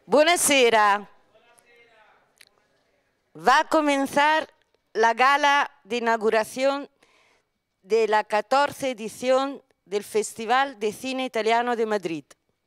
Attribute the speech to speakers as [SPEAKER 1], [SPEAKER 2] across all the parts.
[SPEAKER 1] Buonasera. Va a comenzar la gala de inauguración de la 14ª edición del Festival de Cine Italiano de Madrid.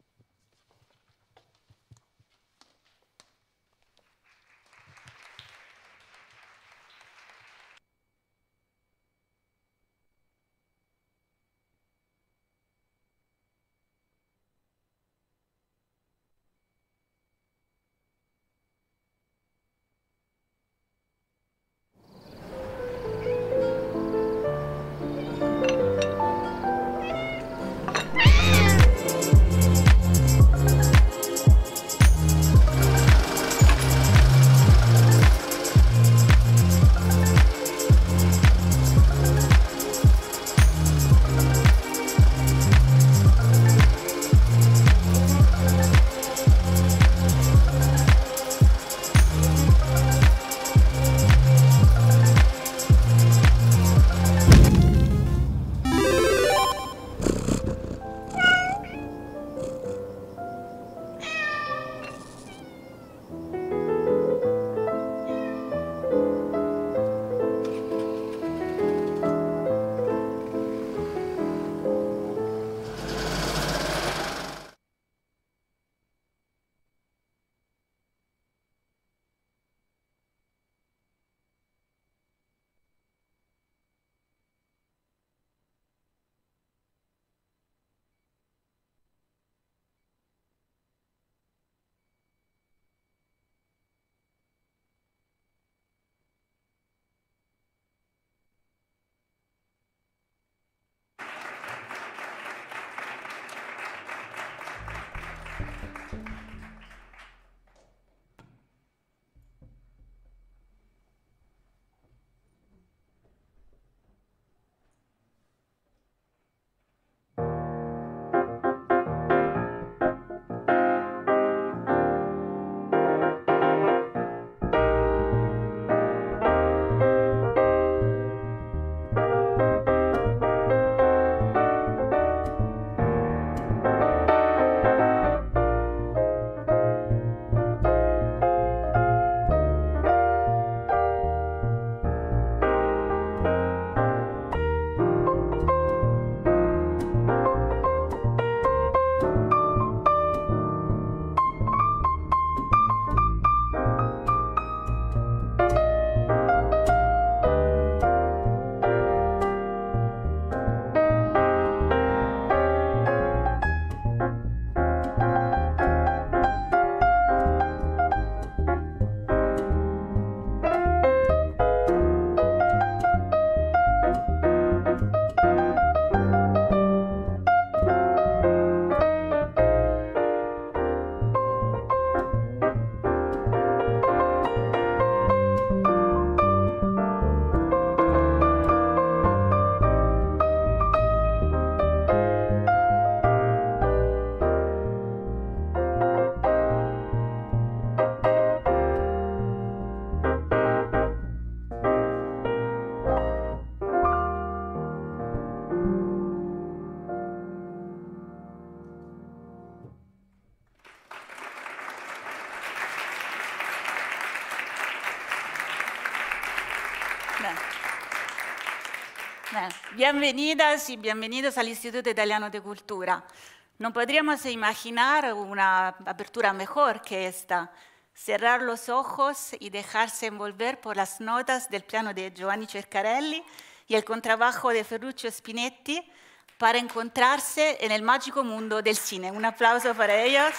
[SPEAKER 2] Bienvenidas y bienvenidos al Instituto Italiano de Cultura. No podríamos imaginar una apertura mejor que esta. Cerrar los ojos y dejarse envolver por las notas del piano de Giovanni Ceccarelli y el contrabajo de Ferruccio Spinetti para encontrarse en el mágico mundo del cine. Un aplauso para ellos.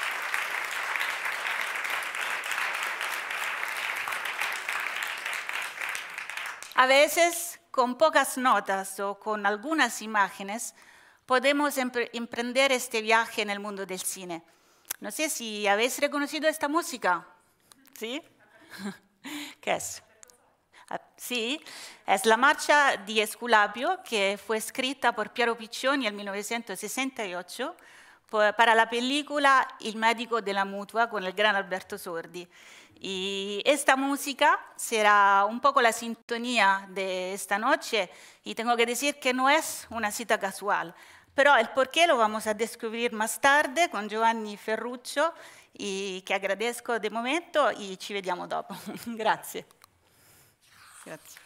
[SPEAKER 2] A veces, con pocas notas o con algunas imágenes, podemos emprender este viaje en el mundo del cine. No sé si habéis reconocido esta música. ¿Sí? ¿Qué es? Sí, es la marcha di Esculapio, que fue escrita por Piero Piccioni en 1968 para la película Il medico della mutua con el gran Alberto Sordi. Y esta música será un poco la sintonía de esta noche y tengo que decir que no es una cita casual. Pero el por qué lo vamos a descubrir más tarde con Giovanni Ferruccio, y che agradezco de momento, e ci vediamo dopo. Grazie. Grazie.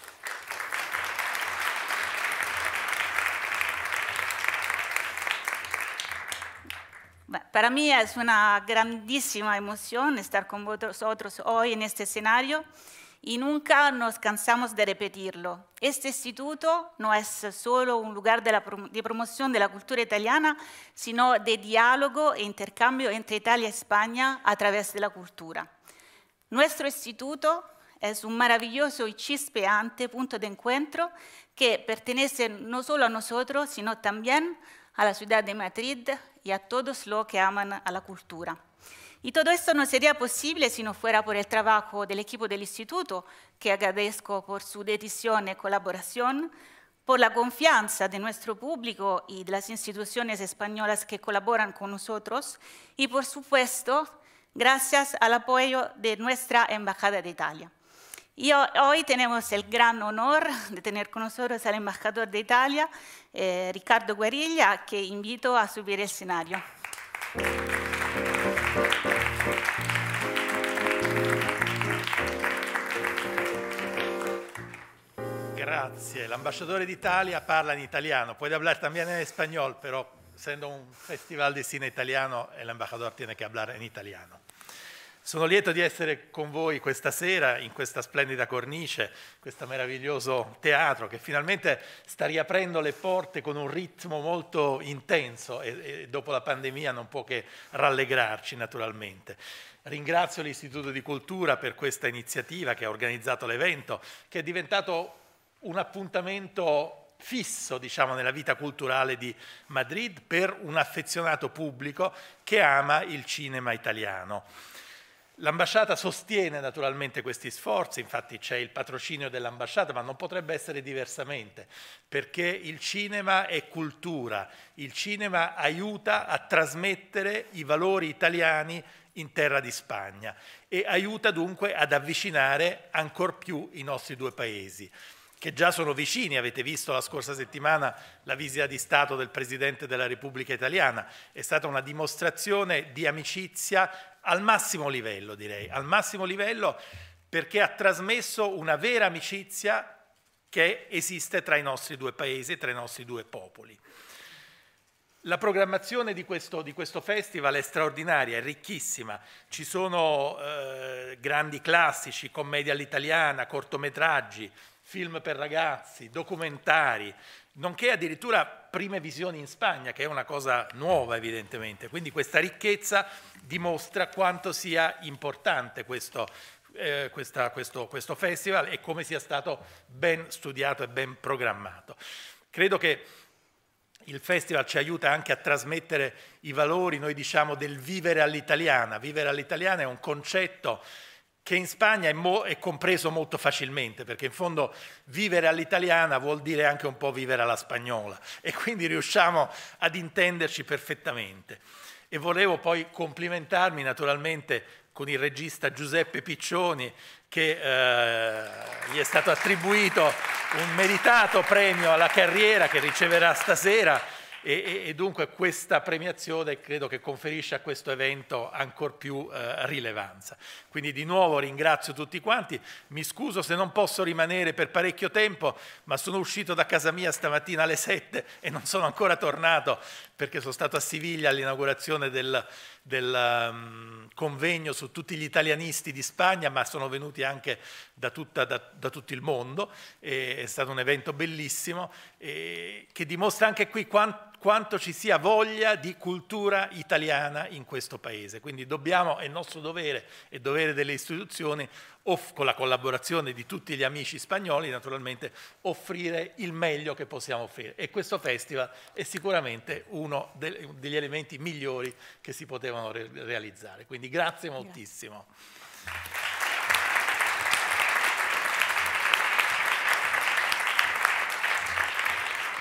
[SPEAKER 2] Para mí es una grandísima emoción estar con vosotros hoy en este escenario y nunca nos cansamos de repetirlo. Este instituto no es solo un lugar de promoción de la cultura italiana, sino de diálogo e intercambio entre Italia y España a través de la cultura. Nuestro instituto es un maravilloso y chispeante punto de encuentro que pertenece no solo a nosotros, sino también a la ciudad de Madrid y a todos los que aman a la cultura. Y todo esto no sería posible si no fuera por el trabajo del equipo del instituto, que agradezco por su dedicación y colaboración, por la confianza de nuestro público y de las instituciones españolas que colaboran con nosotros, y por supuesto, gracias al apoyo de nuestra Embajada de Italia. Y hoy tenemos el gran honor de tener con nosotros al embajador de Italia, Riccardo Guerriglia, que invito a subir al escenario.
[SPEAKER 3] Grazie. L'ambasciatore d'Italia parla in italiano, puede hablar también en español, pero siendo un festival di cine italiano, el embajador tiene que hablar en italiano. Sono lieto di essere con voi questa sera in questa splendida cornice, questo meraviglioso teatro che finalmente sta riaprendo le porte con un ritmo molto intenso e dopo la pandemia non può che rallegrarci naturalmente. Ringrazio l'Istituto di Cultura per questa iniziativa che ha organizzato l'evento, che è diventato un appuntamento fisso, diciamo, nella vita culturale di Madrid per un affezionato pubblico che ama il cinema italiano. L'ambasciata sostiene naturalmente questi sforzi, infatti c'è il patrocinio dell'ambasciata, ma non potrebbe essere diversamente, perché il cinema è cultura, il cinema aiuta a trasmettere i valori italiani in terra di Spagna e aiuta dunque ad avvicinare ancor più i nostri due paesi, che già sono vicini. Avete visto la scorsa settimana la visita di Stato del Presidente della Repubblica Italiana, è stata una dimostrazione di amicizia al massimo livello, direi, al massimo livello, perché ha trasmesso una vera amicizia che esiste tra i nostri due paesi, tra i nostri due popoli. La programmazione di questo festival è straordinaria, è ricchissima, ci sono grandi classici, commedia all'italiana, cortometraggi, film per ragazzi, documentari, nonché addirittura prime visioni in Spagna, che è una cosa nuova evidentemente. Quindi questa ricchezza dimostra quanto sia importante questo festival e come sia stato ben studiato e ben programmato. Credo che il festival ci aiuta anche a trasmettere i valori, noi diciamo, del vivere all'italiana. Vivere all'italiana è un concetto che in Spagna è compreso molto facilmente, perché in fondo vivere all'italiana vuol dire anche un po' vivere alla spagnola e quindi riusciamo ad intenderci perfettamente. E volevo poi complimentarmi naturalmente con il regista Giuseppe Piccioni, che gli è stato attribuito un meritato premio alla carriera che riceverà stasera, e dunque questa premiazione credo che conferisce a questo evento ancor più rilevanza. Quindi di nuovo ringrazio tutti quanti, mi scuso se non posso rimanere per parecchio tempo, ma sono uscito da casa mia stamattina alle 7 e non sono ancora tornato perché sono stato a Siviglia all'inaugurazione del convegno su tutti gli italianisti di Spagna, ma sono venuti anche da tutto il mondo, è stato un evento bellissimo che dimostra anche qui quanto ci sia voglia di cultura italiana in questo paese. Quindi dobbiamo, è nostro dovere e dovere delle istituzioni, con la collaborazione di tutti gli amici spagnoli, naturalmente, offrire il meglio che possiamo offrire. E questo festival è sicuramente uno degli elementi migliori che si potevano realizzare. Quindi grazie moltissimo.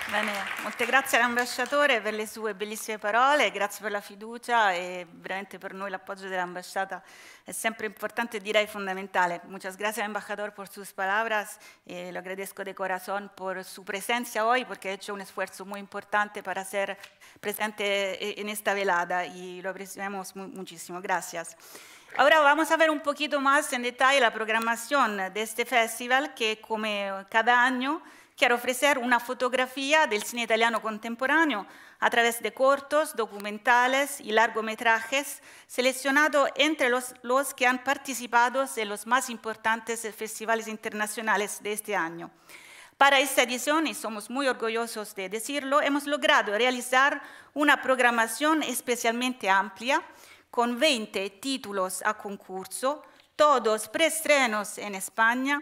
[SPEAKER 2] Bene, molte grazie all'ambasciatore per le sue bellissime parole, grazie per la fiducia e veramente per noi l'appoggio dell'ambasciata es siempre importante, direi fundamental. Muchas gracias, embajador, por sus palabras. Lo agradezco de corazón por su presencia hoy, porque ha hecho un esfuerzo muy importante para ser presente en esta velada y lo apreciamos muchísimo. Gracias. Ahora vamos a ver un poquito más en detalle la programación de este festival, que como cada año quiero ofrecer una fotografía del cine italiano contemporáneo a través de cortos, documentales y largometrajes seleccionados entre los que han participado en los más importantes festivales internacionales de este año. Para esta edición, y somos muy orgullosos de decirlo, hemos logrado realizar una programación especialmente amplia con 20 títulos a concurso, todos preestrenos en España,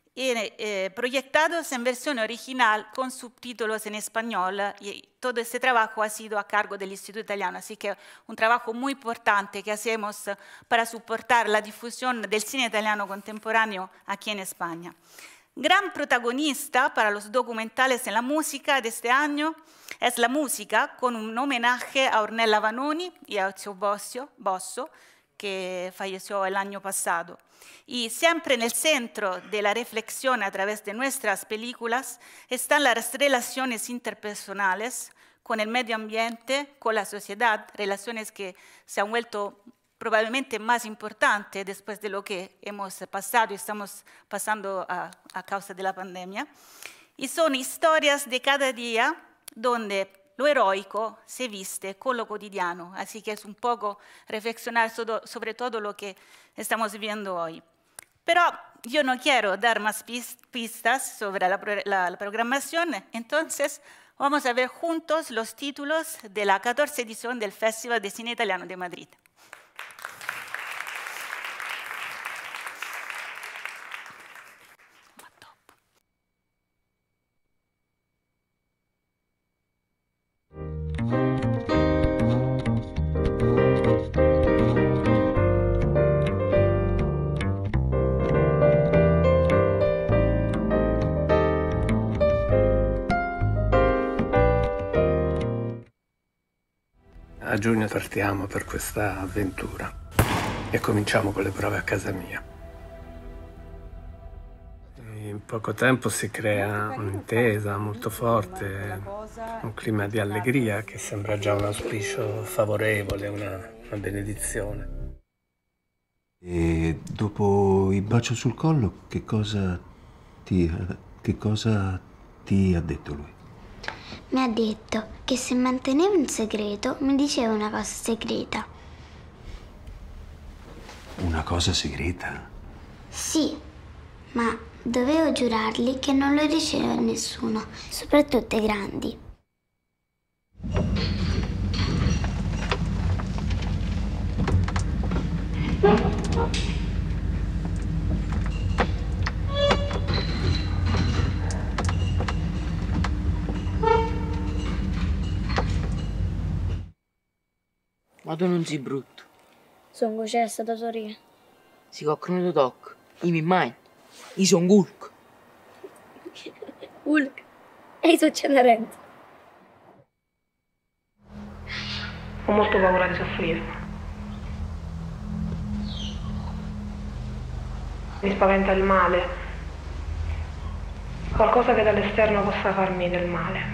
[SPEAKER 2] proyectados en versión original con subtítulos en español, y todo este trabajo ha sido a cargo del Instituto Italiano, así que un trabajo muy importante que hacemos para soportar la difusión del cine italiano contemporáneo aquí en España. Gran protagonista para los documentales en la música de este año es la música, con un homenaje a Ornella Vanoni y a Ezio Bosso, que falleció el año pasado. Y siempre en el centro de la reflexión a través de nuestras películas están las relaciones interpersonales con el medio ambiente, con la sociedad, relaciones que se han vuelto probablemente más importantes después de lo que hemos pasado y estamos pasando a causa de la pandemia. Y son historias de cada día donde lo heroico se viste con lo cotidiano, así que es un poco reflexionar sobre todo lo que estamos viviendo hoy. Pero yo no quiero dar más pistas sobre la programación, entonces vamos a ver juntos los títulos de la 14ª edición del Festival de Cine Italiano de Madrid.
[SPEAKER 4] A giugno partiamo per questa avventura e cominciamo con le prove a casa mia. In poco tempo si crea un'intesa molto forte, un clima di allegria che sembra già un auspicio favorevole, una benedizione.
[SPEAKER 5] E dopo il bacio sul collo, che cosa ti ha detto lui?
[SPEAKER 6] Mi ha detto che se mantenevo un segreto mi diceva una cosa segreta.
[SPEAKER 5] Una cosa segreta?
[SPEAKER 6] Sì, ma dovevo giurargli che non lo diceva a nessuno, soprattutto ai grandi.
[SPEAKER 7] Ma tu non sei brutto.
[SPEAKER 6] Sono Cesta da Torino.
[SPEAKER 7] Si coccano da tocco. Io mi immagino. Io sono Hulk.
[SPEAKER 6] Hulk? E io sono Cenerentola.
[SPEAKER 8] Ho molto paura di soffrire. Mi spaventa il male. Qualcosa che dall'esterno possa farmi del male.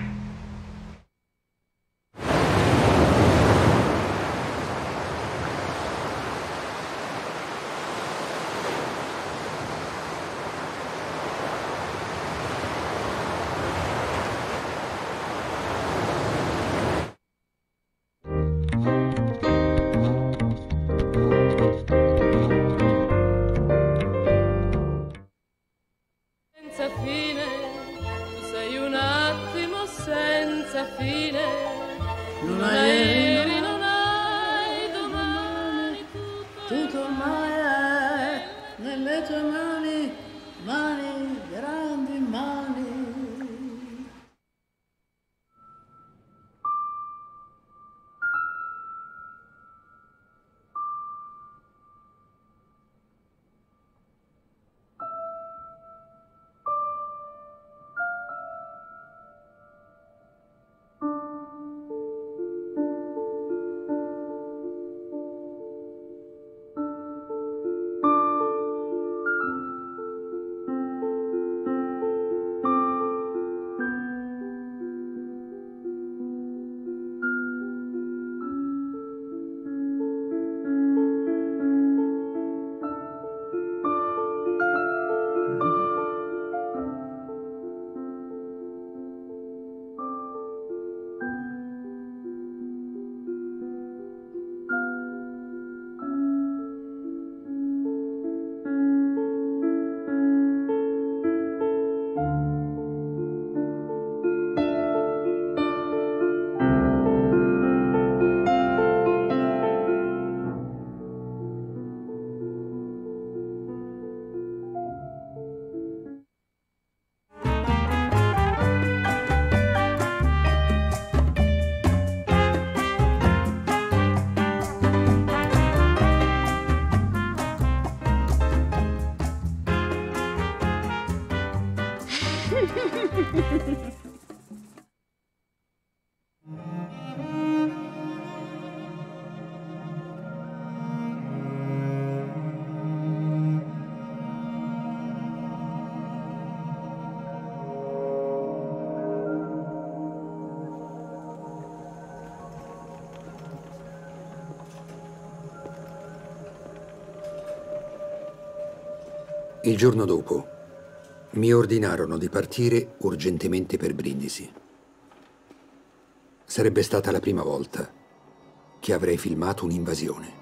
[SPEAKER 9] Il giorno dopo mi ordinarono di partire urgentemente per Brindisi. Sarebbe stata la prima volta che avrei filmato un'invasione.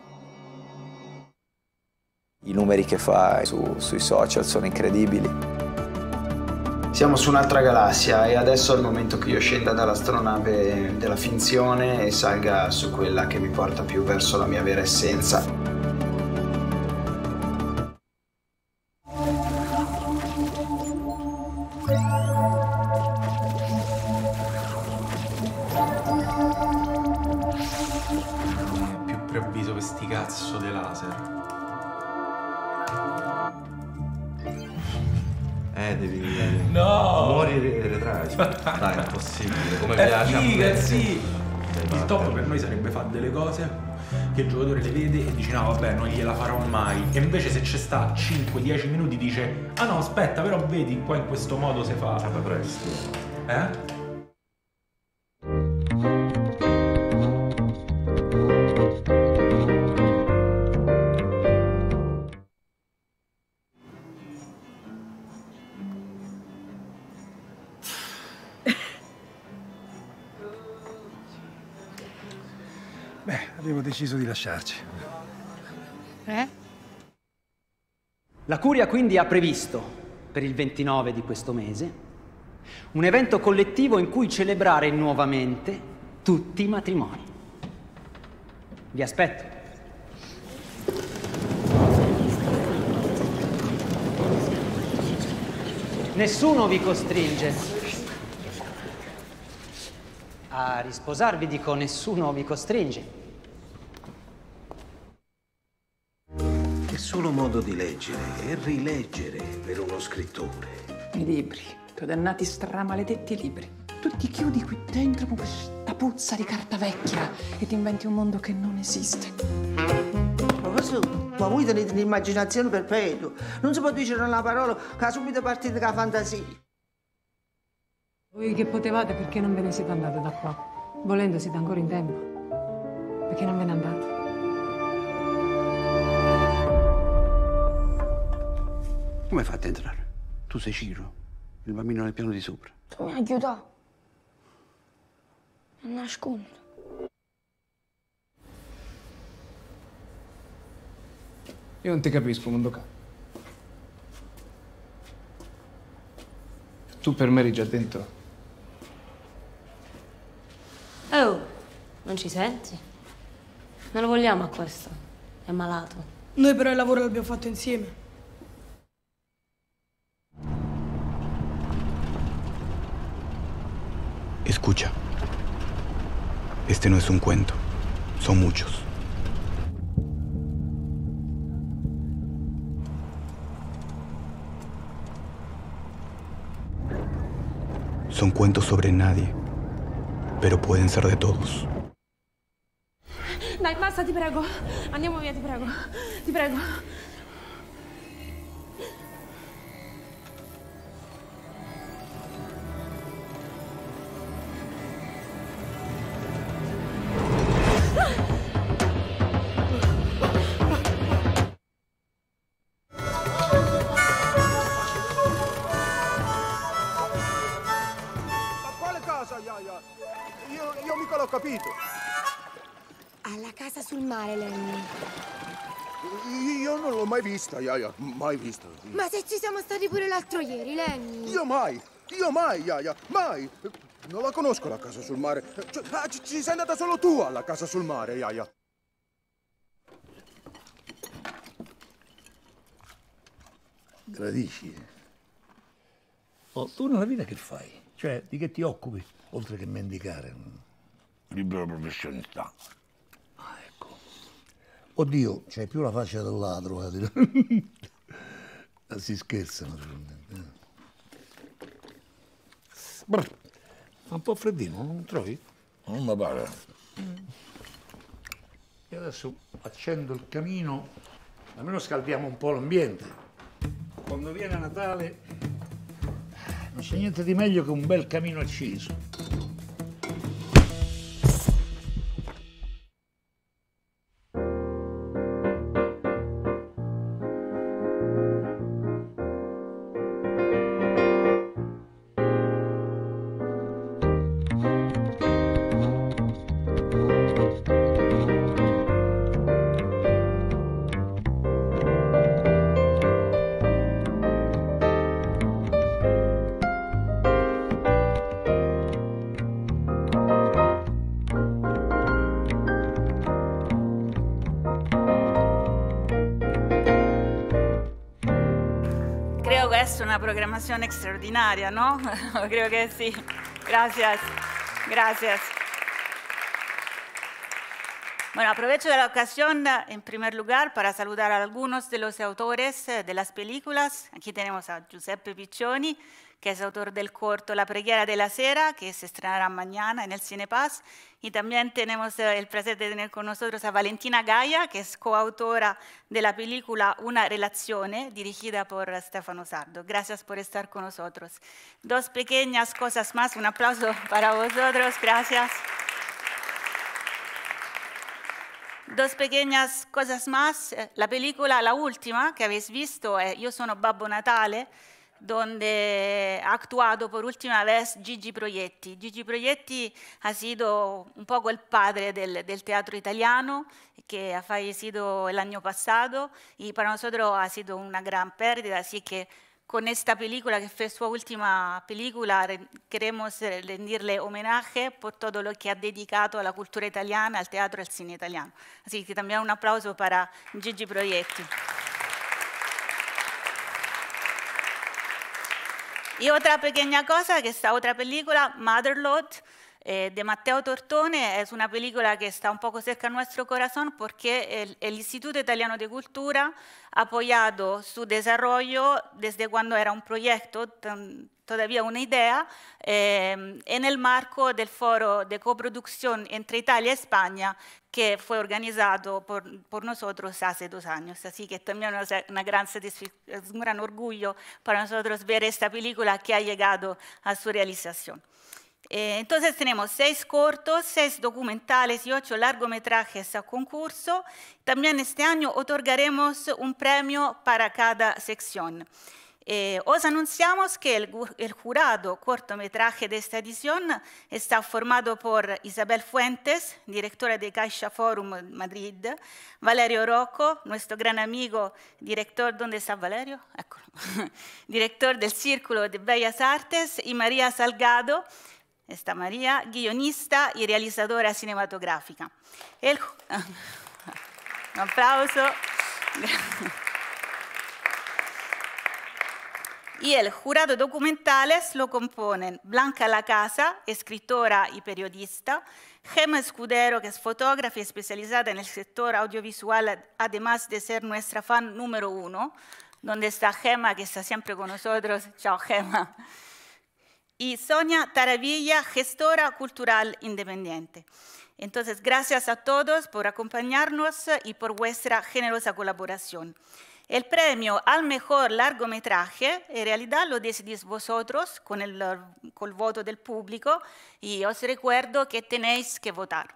[SPEAKER 10] I numeri che fa sui social sono incredibili.
[SPEAKER 11] Siamo su un'altra galassia e adesso è il momento che io scenda dall'astronave della finzione e salga su quella che mi porta più verso la mia vera essenza.
[SPEAKER 12] Più preavviso per sti cazzo dei laser.
[SPEAKER 5] Devi...
[SPEAKER 12] No!
[SPEAKER 5] Muori e retrai. Dai, è impossibile. Come
[SPEAKER 12] è
[SPEAKER 5] piace
[SPEAKER 12] figa, sì! Il top per noi sarebbe fare delle cose che il giocatore le vede e dice no vabbè non gliela farò mai, e invece se ci sta 5-10 minuti dice ah no aspetta però vedi qua in questo modo si fa.
[SPEAKER 5] Vabbè presto.
[SPEAKER 13] Beh, abbiamo deciso di lasciarci.
[SPEAKER 14] La Curia quindi ha previsto, per il 29 di questo mese, un evento collettivo in cui celebrare nuovamente tutti i matrimoni. Vi aspetto. Nessuno vi costringe a risposarvi, dico, nessuno vi costringe.
[SPEAKER 15] È solo modo di leggere e rileggere per uno scrittore.
[SPEAKER 16] I libri, quei dannati stramaledetti libri. Tu ti chiudi qui dentro con questa puzza di carta vecchia e ti inventi un mondo che non esiste.
[SPEAKER 17] Ma voi tenete un'immaginazione perpetua. Non si può dire una parola che ha subito partito con la fantasia.
[SPEAKER 18] Voi che potevate, perché non ve ne siete andate da qua? Volendo siete ancora in tempo. Perché non ve ne andate?
[SPEAKER 15] Come fate a entrare? Tu sei Ciro, il bambino nel piano di sopra.
[SPEAKER 6] Tu mi aiuta a nascondere.
[SPEAKER 13] Io non ti capisco, Mondoka. Tu per me eri già dentro.
[SPEAKER 19] Oh, non ci senti? Non lo vogliamo a questo. È malato.
[SPEAKER 20] Noi però il lavoro l'abbiamo fatto insieme.
[SPEAKER 21] Escucha. Este no es un cuento. Son muchos. Son cuentos sobre nadie, pero pueden ser de todos.
[SPEAKER 18] Dai, basta, ti prego. Andiamo via, ti prego. Ti prego.
[SPEAKER 22] Io mica l'ho capito.
[SPEAKER 23] Alla casa sul mare, Lenny.
[SPEAKER 22] Io non l'ho mai vista, Yaya, mai vista.
[SPEAKER 23] Ma se ci siamo stati pure l'altro ieri, Lenny.
[SPEAKER 22] Io mai, Yaya, mai. Non la conosco la casa sul mare. Ci sei andata solo tu alla casa sul mare, Yaya.
[SPEAKER 24] Gradisci? Oh, tu nella vita che fai? Cioè, di che ti occupi, oltre che mendicare?
[SPEAKER 22] Libero professionista.
[SPEAKER 24] Ah, ecco. Oddio, c'hai più la faccia del ladro. Si scherza, naturalmente. Brr, fa un po' freddino, non trovi?
[SPEAKER 22] Non mi pare.
[SPEAKER 24] E adesso accendo il camino, almeno scaldiamo un po' l'ambiente. Quando viene Natale non c'è niente di meglio che un bel camino acceso.
[SPEAKER 1] essere una programación extraordinaria, ¿no? Creo que sí. Gracias. Gracias. Bueno, aprovecho de la ocasión, en primer lugar, para saludar a algunos de los autores de las películas. Aquí tenemos a Giuseppe Piccioni, que es autor del corto La preghiera de la sera, que se estrenará mañana en el Cinepaz. Y también tenemos el placer de tener con nosotros a Valentina Gaia, que es coautora de la película Una relazione, dirigida por Stefano Sardo. Gracias por estar con nosotros. Dos pequeñas cosas más, un aplauso para vosotros, gracias. Dos pequeñas cosas más. La película, la última que habéis visto, è Io sono Babbo Natale, donde ha actuado por última vez Gigi Proietti. Gigi Proietti ha sido un poco el padre del teatro italiano, que ha fallecido el año pasado, y para nosotros ha sido una gran pérdida, así que con esta película, que fue su última película, queremos rendirle homenaje por todo lo que ha dedicado a la cultura italiana, al teatro y al cine italiano. Así que también un aplauso para Gigi Proietti. Y otra pequeña cosa, que esta otra película, Motherlode, de Matteo Tortone, es una película que está un poco cerca a nuestro corazón porque el Instituto Italiano de Cultura ha apoyado su desarrollo desde cuando era un proyecto, todavía una idea, en el marco del foro de coproducción entre Italia y España, que fue organizado por nosotros hace 2 años. Así que también es un gran orgullo para nosotros ver esta película que ha llegado a su realización. Entonces tenemos 6 cortos, 6 documentales y 8 largometrajes a concurso. También este año otorgaremos un premio para cada sección. Os anunciamos que el jurado cortometraje de esta edición está formado por Isabel Fuentes, directora de Caixa Forum Madrid, Valerio Rocco, nuestro gran amigo, director, ¿dónde está Valerio? Eccolo. Director del Círculo de Bellas Artes, y María Salgado, esta María, guionista y realizadora cinematográfica. Un aplauso. Y el jurado documentales lo componen Blanca Lacasa, escritora y periodista, Gemma Escudero, que es fotógrafa y especializada en el sector audiovisual, además de ser nuestra fan número 1, donde está Gemma, que está siempre con nosotros. Chao, Gemma. Y Sonia Taravilla, gestora cultural independiente. Entonces, gracias a todos por acompañarnos y por vuestra generosa colaboración. El premio al mejor largometraje, en realidad lo decidís vosotros con el voto del público, y os recuerdo que tenéis que votar.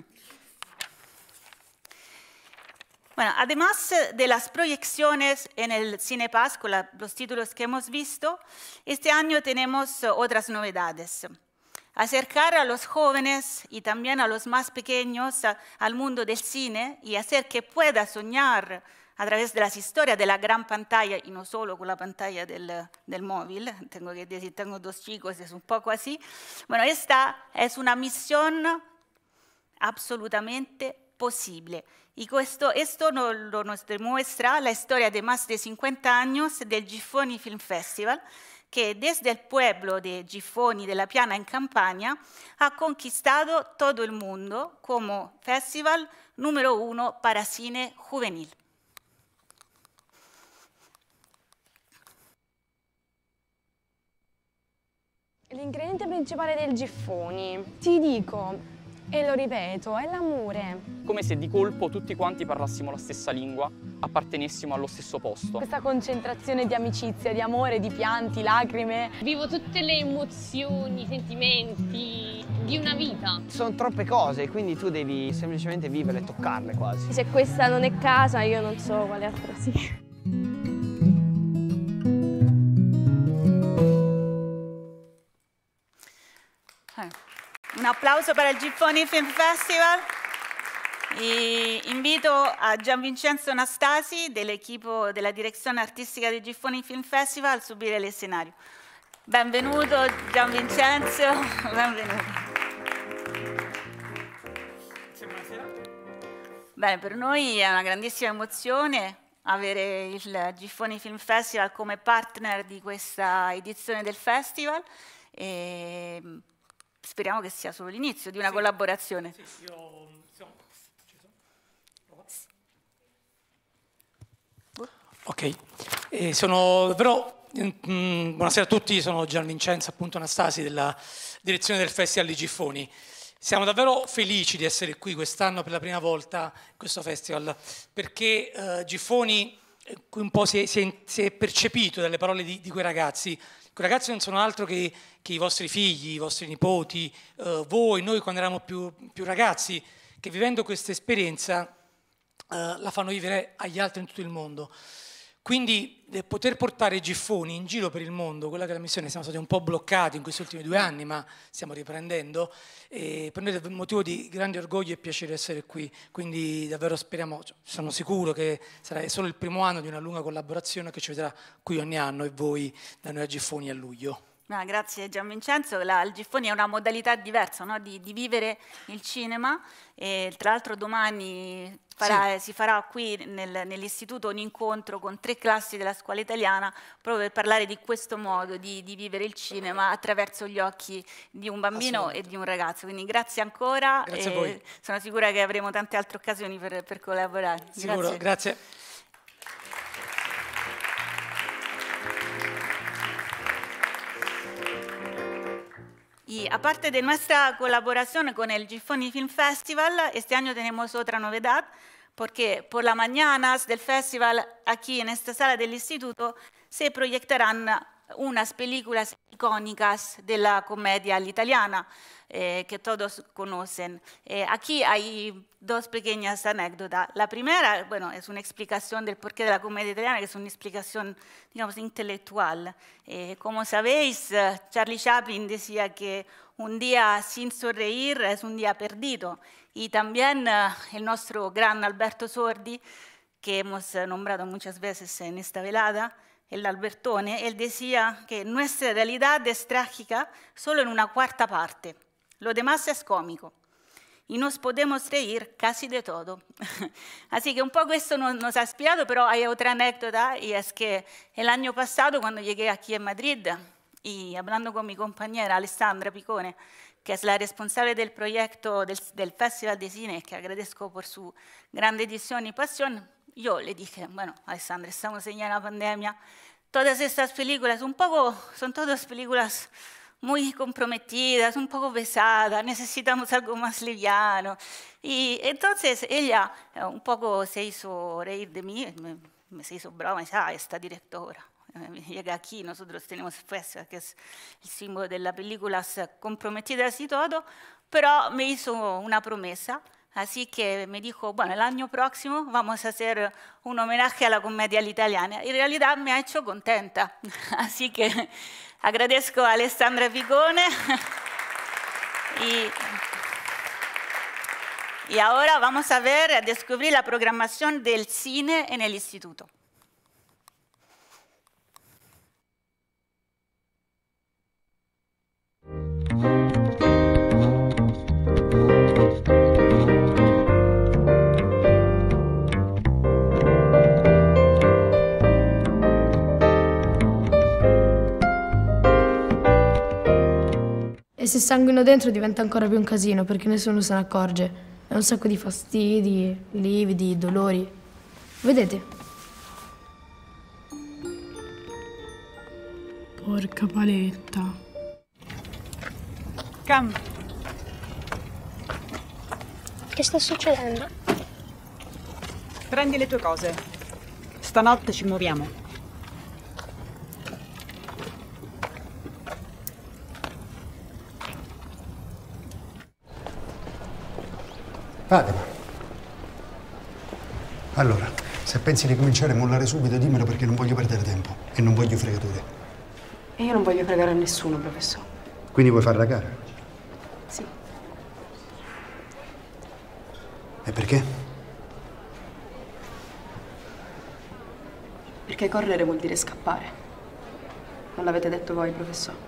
[SPEAKER 1] Bueno, además de las proyecciones en el Cinepaz con los títulos que hemos visto, este año tenemos otras novedades. Acercar a los jóvenes y también a los más pequeños al mundo del cine y hacer que pueda soñar a través de las historias de la gran pantalla, y no solo con la pantalla del móvil. Tengo que decir, tengo 2 chicos, es un poco así. Bueno, esta es una misión absolutamente posible. Y esto nos demuestra la historia de más de 50 años del Giffoni Film Festival, que desde el pueblo de Giffoni de la Piana en Campania ha conquistado todo el mundo como festival número 1 para cine juvenil.
[SPEAKER 2] L'ingrediente principale del Giffoni, ti dico, e lo ripeto, è l'amore.
[SPEAKER 3] Come se di colpo tutti quanti parlassimo la stessa lingua, appartenessimo allo stesso posto.
[SPEAKER 2] Questa concentrazione di amicizia, di amore, di pianti, lacrime.
[SPEAKER 4] Vivo tutte le emozioni, i sentimenti di una vita.
[SPEAKER 25] Sono troppe cose, quindi tu devi semplicemente viverle, toccarle quasi.
[SPEAKER 2] Se questa non è casa, io non so quale altra sia.
[SPEAKER 1] Un applauso para el Giffoni Film Festival. Y invito a Gianvincenzo Nastasi dell'equipo della direzione artistica del Giffoni Film Festival a subire l'escenario. Benvenuto Gianvincenzo, benvenuto.
[SPEAKER 12] Buonasera.
[SPEAKER 1] Bene, per noi è una grandissima emozione avere il Giffoni Film Festival come partner di questa edizione del festival e speriamo che sia solo l'inizio di una collaborazione.
[SPEAKER 7] Ok, sono davvero... buonasera a tutti, sono Gian Vincenzo, appunto Anastasi della direzione del Festival di Giffoni. Siamo davvero felici di essere qui quest'anno per la prima volta in questo festival, perché Giffoni un po' si è percepito dalle parole di quei ragazzi. Quei ragazzi non sono altro che i vostri figli, i vostri nipoti, voi, noi quando eravamo più ragazzi, che vivendo questa esperienza la fanno vivere agli altri in tutto il mondo. Quindi poter portare Giffoni in giro per il mondo, quella che è la missione, siamo stati un po' bloccati in questi ultimi 2 anni, ma stiamo riprendendo, e per noi è un motivo di grande orgoglio e piacere essere qui, quindi davvero speriamo, sono sicuro che sarà solo il primo anno di una lunga collaborazione che ci vedrà qui ogni anno e voi da noi a Giffoni a luglio.
[SPEAKER 1] Grazie Gian Vincenzo, il Giffoni è una modalità diversa, no? di vivere il cinema e tra l'altro domani si farà qui nell'istituto un incontro con 3 classi della scuola italiana proprio per parlare di questo modo di vivere il cinema attraverso gli occhi di un bambino e di un ragazzo, quindi grazie ancora.
[SPEAKER 7] Grazie a voi.
[SPEAKER 1] Sono sicura che avremo tante altre occasioni per collaborare.
[SPEAKER 7] Sicuro, grazie.
[SPEAKER 1] Y aparte de nuestra colaboración con el Giffoni Film Festival, este año tenemos otra novedad, porque por las mañanas del festival, aquí en esta sala del instituto, se proyectarán unas películas icónicas de la comedia italiana que todos conocen. Aquí hay 2 pequeñas anécdotas. La primera, bueno, es una explicación del porqué de la comedia italiana, que es una explicación, digamos, intelectual. Como sabéis, Charlie Chaplin decía que un día sin sonreír es un día perdido. Y también el nuestro gran Alberto Sordi, que hemos nombrado muchas veces en esta velada, el Albertone, él decía que nuestra realidad es trágica solo en una 4ª parte. Lo demás es cómico. Y nos podemos reír casi de todo. Así que un poco esto nos ha inspirado, pero hay otra anécdota, y es que el año pasado, cuando llegué aquí en Madrid, y hablando con mi compañera Alessandra Picone, que es la responsable del proyecto del Festival de Cine, que agradezco por su gran dedicación y pasión, yo le dije, bueno, Alessandra, estamos en la pandemia, todas estas películas son todas películas muy comprometidas, un poco pesadas, necesitamos algo más liviano. Y entonces ella un poco se hizo reír de mí, me se hizo broma, y dice, esta directora. Llega aquí, nosotros tenemos festival, que es el símbolo de las películas comprometidas y todo, pero me hizo una promesa. Así que me dijo, bueno, el año próximo vamos a hacer un homenaje a la comedia italiana. En realidad me ha hecho contenta. Así que agradezco a Alessandra Picone. Y ahora vamos a descubrir la programación del cine en el instituto.
[SPEAKER 8] E se sanguino dentro diventa ancora più un casino perché nessuno se ne accorge. È un sacco di fastidi, lividi, dolori. Vedete?
[SPEAKER 20] Porca paletta.
[SPEAKER 2] Cam. Che sta succedendo?
[SPEAKER 9] Prendi le tue cose. Stanotte ci muoviamo.
[SPEAKER 21] Fatima. Allora, se pensi di cominciare a mollare subito, dimmelo perché non voglio perdere tempo e non voglio fregature.
[SPEAKER 18] E io non voglio fregare a nessuno, professore.
[SPEAKER 21] Quindi vuoi fare la gara?
[SPEAKER 18] Sì.
[SPEAKER 21] E perché?
[SPEAKER 18] Perché correre vuol dire scappare. Non l'avete detto voi, professore?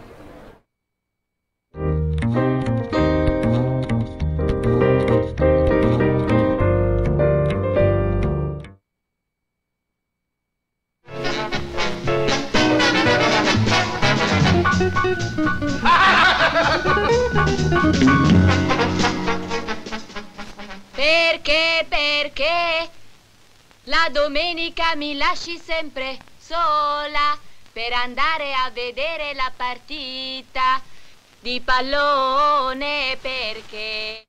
[SPEAKER 5] perché la domenica mi lasci sempre sola per andare a vedere la partita di pallone, perché...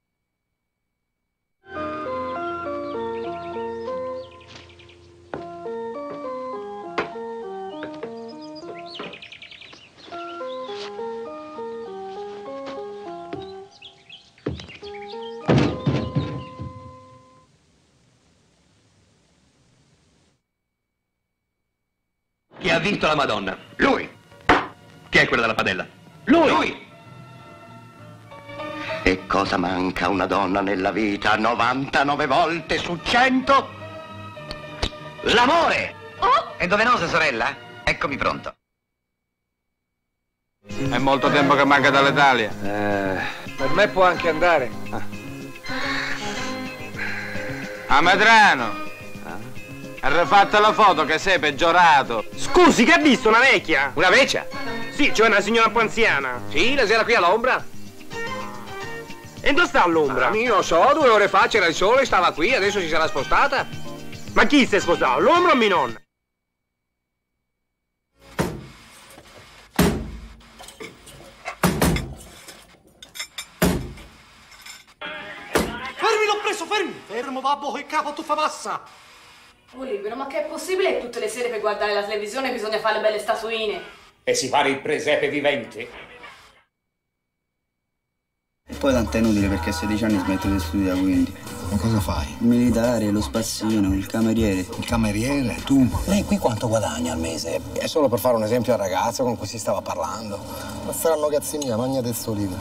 [SPEAKER 10] Chi ha vinto la Madonna? Lui! Chi è quello della padella?
[SPEAKER 15] Lui! E cosa manca a una donna nella vita 99 volte su 100? L'amore!
[SPEAKER 10] Oh! È dovenosa, sorella? Eccomi pronto.
[SPEAKER 11] È molto tempo che manca dall'Italia.
[SPEAKER 14] Per me può anche andare.
[SPEAKER 11] A Medrano! Ha rifatto la foto che sei peggiorato.
[SPEAKER 14] Scusi, che ha visto? Una vecchia?
[SPEAKER 10] Una vecchia?
[SPEAKER 14] Sì, cioè una signora un po' anziana.
[SPEAKER 10] Sì, la sera qui all'ombra.
[SPEAKER 14] E dove sta l'ombra?
[SPEAKER 10] Io so, 2 ore fa c'era il sole, stava qui, adesso si sarà spostata.
[SPEAKER 14] Ma chi si è spostato? L'ombra o mia nonna?
[SPEAKER 16] Fermi, l'ho preso, fermi! Fermo, babbo, che capo tu fa massa!
[SPEAKER 26] Oh, libero, ma che è possibile che tutte le sere per guardare la televisione bisogna fare le belle statuine?
[SPEAKER 10] E si pare il presepe vivente.
[SPEAKER 27] E poi tanto è inutile perché a 16 anni smetto di studiare, quindi.
[SPEAKER 21] Ma cosa fai?
[SPEAKER 27] Il militare, lo spazzino, il cameriere.
[SPEAKER 21] Il cameriere? Tu? Lei qui quanto guadagna al mese? È solo per fare un esempio al ragazzo con cui si stava parlando. Ma saranno cazzi mia, magnate sto libro.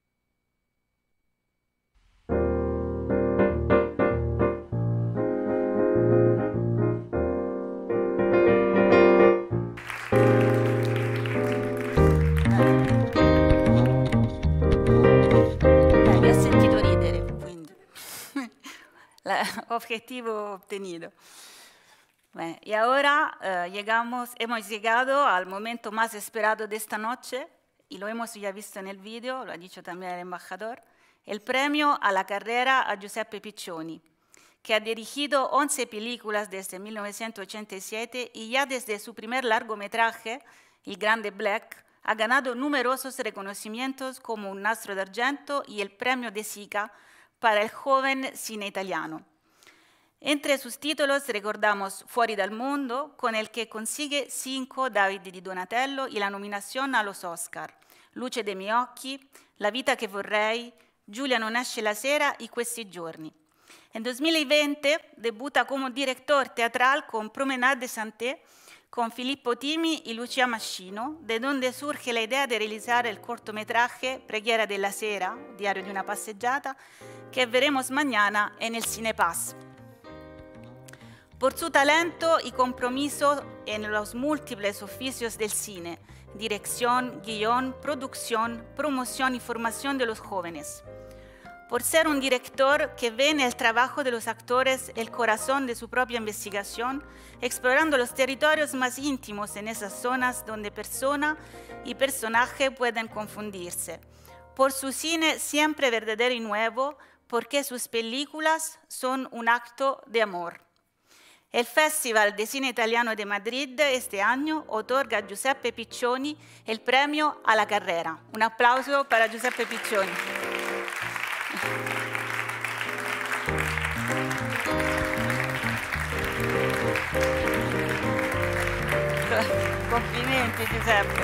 [SPEAKER 1] Objetivo obtenido. Bueno, y ahora hemos llegado al momento más esperado de esta noche, y lo hemos ya visto en el video, lo ha dicho también el embajador, el premio a la carrera a Giuseppe Piccioni, que ha dirigido 11 películas desde 1987 y ya desde su primer largometraje, Il Grande Black, ha ganado numerosos reconocimientos como un Nastro d'Argento y el premio de Sica para el joven cine italiano. Entre sus títulos recordamos Fuori dal Mondo, con el que consigue 5 David di Donatello y la nominación a los Oscar, Luce dei miei occhi, La vita che vorrei, Giulia non esce la sera y Questi giorni. En 2020 debuta como director teatral con Promenade de Santé, con Filippo Timi y Lucia Mascino, de donde surge la idea de realizar el cortometraje Preghiera della sera, Diario di una passeggiata, que veremos mañana en el Cinepass. Por su talento y compromiso en los múltiples oficios del cine, dirección, guión, producción, promoción y formación de los jóvenes. Por ser un director que ve en el trabajo de los actores el corazón de su propia investigación, explorando los territorios más íntimos en esas zonas donde persona y personaje pueden confundirse. Por su cine siempre verdadero y nuevo, porque sus películas son un acto de amor. El Festival de Cine Italiano de Madrid este año otorga a Giuseppe Piccioni el premio a la carrera. Un aplauso para Giuseppe Piccioni. Complimenti Giuseppe.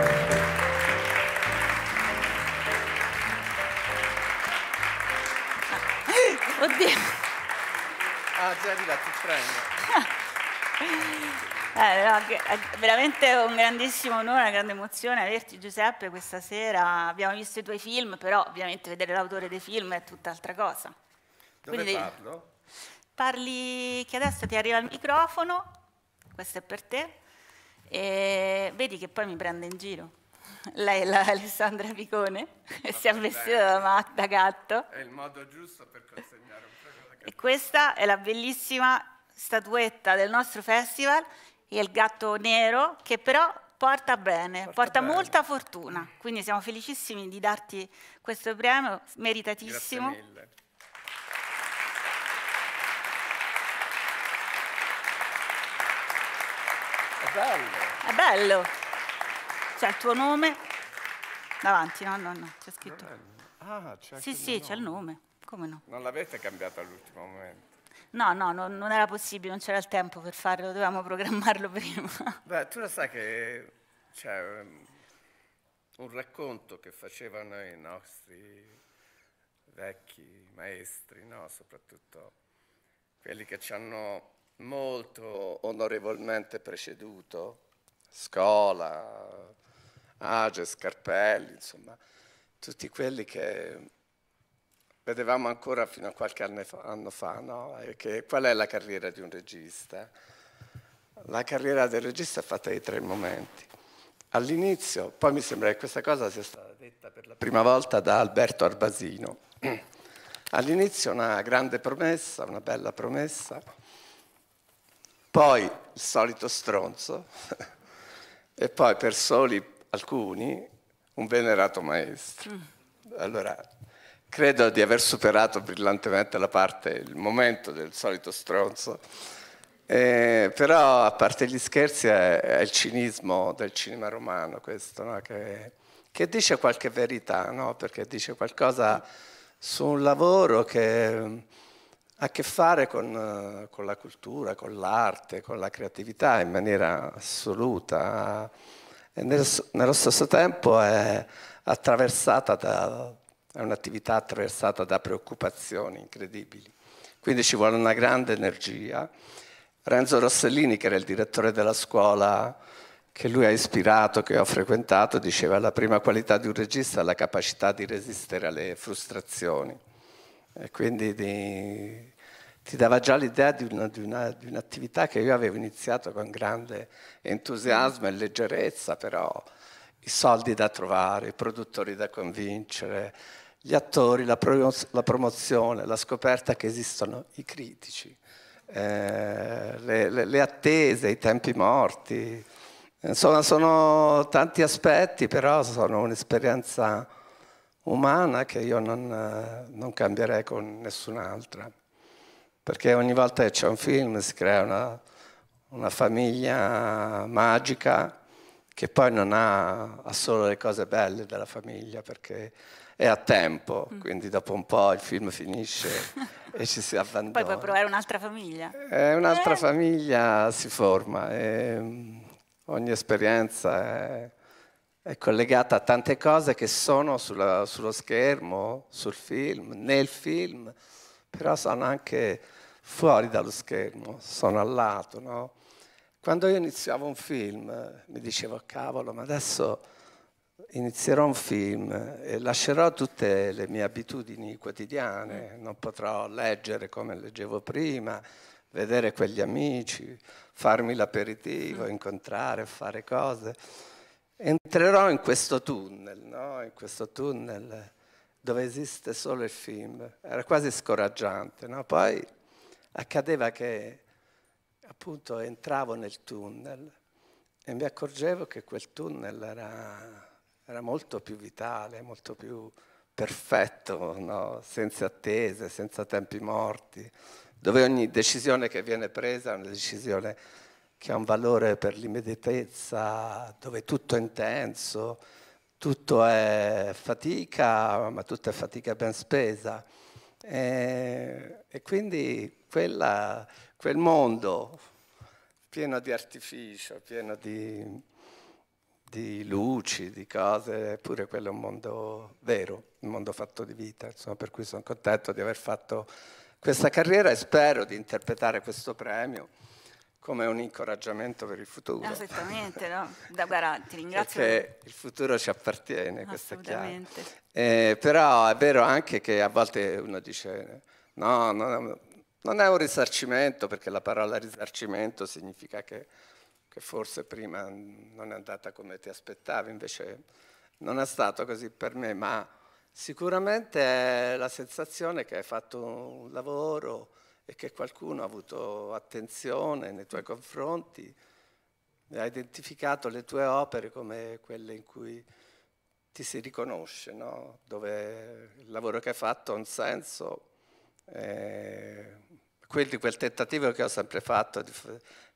[SPEAKER 1] Oddio.
[SPEAKER 28] Ah, già arriva, ti prendo.
[SPEAKER 1] No, è veramente un grandissimo onore, una grande emozione averti Giuseppe questa sera. Abbiamo visto i tuoi film, però ovviamente vedere l'autore dei film è tutt'altra cosa.
[SPEAKER 28] Dove
[SPEAKER 1] quindi
[SPEAKER 28] parlo?
[SPEAKER 1] Parli che adesso ti arriva il microfono, questo è per te, e vedi che poi mi prende in giro. Lei è Alessandra Picone, e si è vestita da gatto.
[SPEAKER 28] È il modo giusto per consegnare un premio da gatto.
[SPEAKER 1] E questa è la bellissima statuetta del nostro festival, il gatto nero, che però porta bene, porta molta fortuna. Quindi siamo felicissimi di darti questo premio, meritatissimo.
[SPEAKER 28] Grazie mille. bello.
[SPEAKER 1] È bello. C'è il tuo nome davanti, no, c'è scritto.
[SPEAKER 28] Ah, c'è
[SPEAKER 1] Sì, sì, c'è il nome. Come no?
[SPEAKER 28] Non l'avete cambiato all'ultimo momento?
[SPEAKER 1] No, non era possibile, non c'era il tempo per farlo, dovevamo programmarlo prima.
[SPEAKER 28] Beh, tu lo sai che c'è un racconto che facevano i nostri vecchi maestri, no? Soprattutto quelli che ci hanno molto onorevolmente preceduto, Scola, Age, Scarpelli, insomma, tutti quelli che vedevamo ancora fino a qualche anno fa, no? Qual è la carriera di un regista? La carriera del regista è fatta di 3 momenti. All'inizio, poi mi sembra che questa cosa sia stata detta per la prima volta da Alberto Arbasino. All'inizio una grande promessa, una bella promessa, poi il solito stronzo e poi per soli alcuni un venerato maestro. Allora, credo di aver superato brillantemente il momento del solito stronzo, però a parte gli scherzi è il cinismo del cinema romano questo, no? Che dice qualche verità, no? Perché dice qualcosa su un lavoro che ha a che fare con la cultura, con l'arte, con la creatività in maniera assoluta, e nello stesso tempo è un'attività attraversata da preoccupazioni incredibili. Quindi ci vuole una grande energia. Renzo Rossellini, che era il direttore della scuola che lui ha ispirato, che ho frequentato, diceva: la prima qualità di un regista è la capacità di resistere alle frustrazioni. E quindi ti dava già l'idea di un'attività che io avevo iniziato con grande entusiasmo e leggerezza, però i soldi da trovare, i produttori da convincere, gli attori, la promozione, la scoperta che esistono i critici, le attese, i tempi morti. Insomma, sono tanti aspetti, però sono un'esperienza umana che io non cambierei con nessun'altra. Perché ogni volta che c'è un film si crea una famiglia magica che poi non ha solo le cose belle della famiglia, perché è a tempo, quindi dopo un po' il film finisce e ci si abbandona.
[SPEAKER 1] Poi puoi provare un'altra famiglia.
[SPEAKER 28] Un'altra famiglia si forma e ogni esperienza è collegata a tante cose che sono sullo schermo, sul film, nel film, però sono anche fuori dallo schermo, sono al lato, no? Quando io iniziavo un film mi dicevo: cavolo, ma adesso inizierò un film e lascerò tutte le mie abitudini quotidiane, non potrò leggere come leggevo prima, vedere quegli amici, farmi l'aperitivo, incontrare, fare cose. Entrerò in questo tunnel, no? In questo tunnel dove esiste solo il film. Era quasi scoraggiante, no? Poi accadeva che appunto entravo nel tunnel e mi accorgevo che quel tunnel era molto più vitale, molto più perfetto, no? Senza attese, senza tempi morti, dove ogni decisione che viene presa è una decisione che ha un valore per l'immediatezza, dove tutto è intenso, tutto è fatica, ma tutta è fatica ben spesa. E quindi quel mondo pieno di artificio, pieno di luci, di cose, eppure quello è un mondo vero, un mondo fatto di vita, insomma, per cui sono contento di aver fatto questa carriera e spero di interpretare questo premio come un incoraggiamento per il futuro.
[SPEAKER 1] Esattamente, no? Guarda, ti ringrazio.
[SPEAKER 28] Perché il futuro ci appartiene, questo è chiaro. Però è vero anche che a volte uno dice no, non è un risarcimento, perché la parola risarcimento significa che forse prima non è andata come ti aspettavi, invece non è stato così per me, ma sicuramente è la sensazione che hai fatto un lavoro e che qualcuno ha avuto attenzione nei tuoi confronti, ha identificato le tue opere come quelle in cui ti si riconosce, no? Dove il lavoro che hai fatto ha un senso. Quel tentativo che ho sempre fatto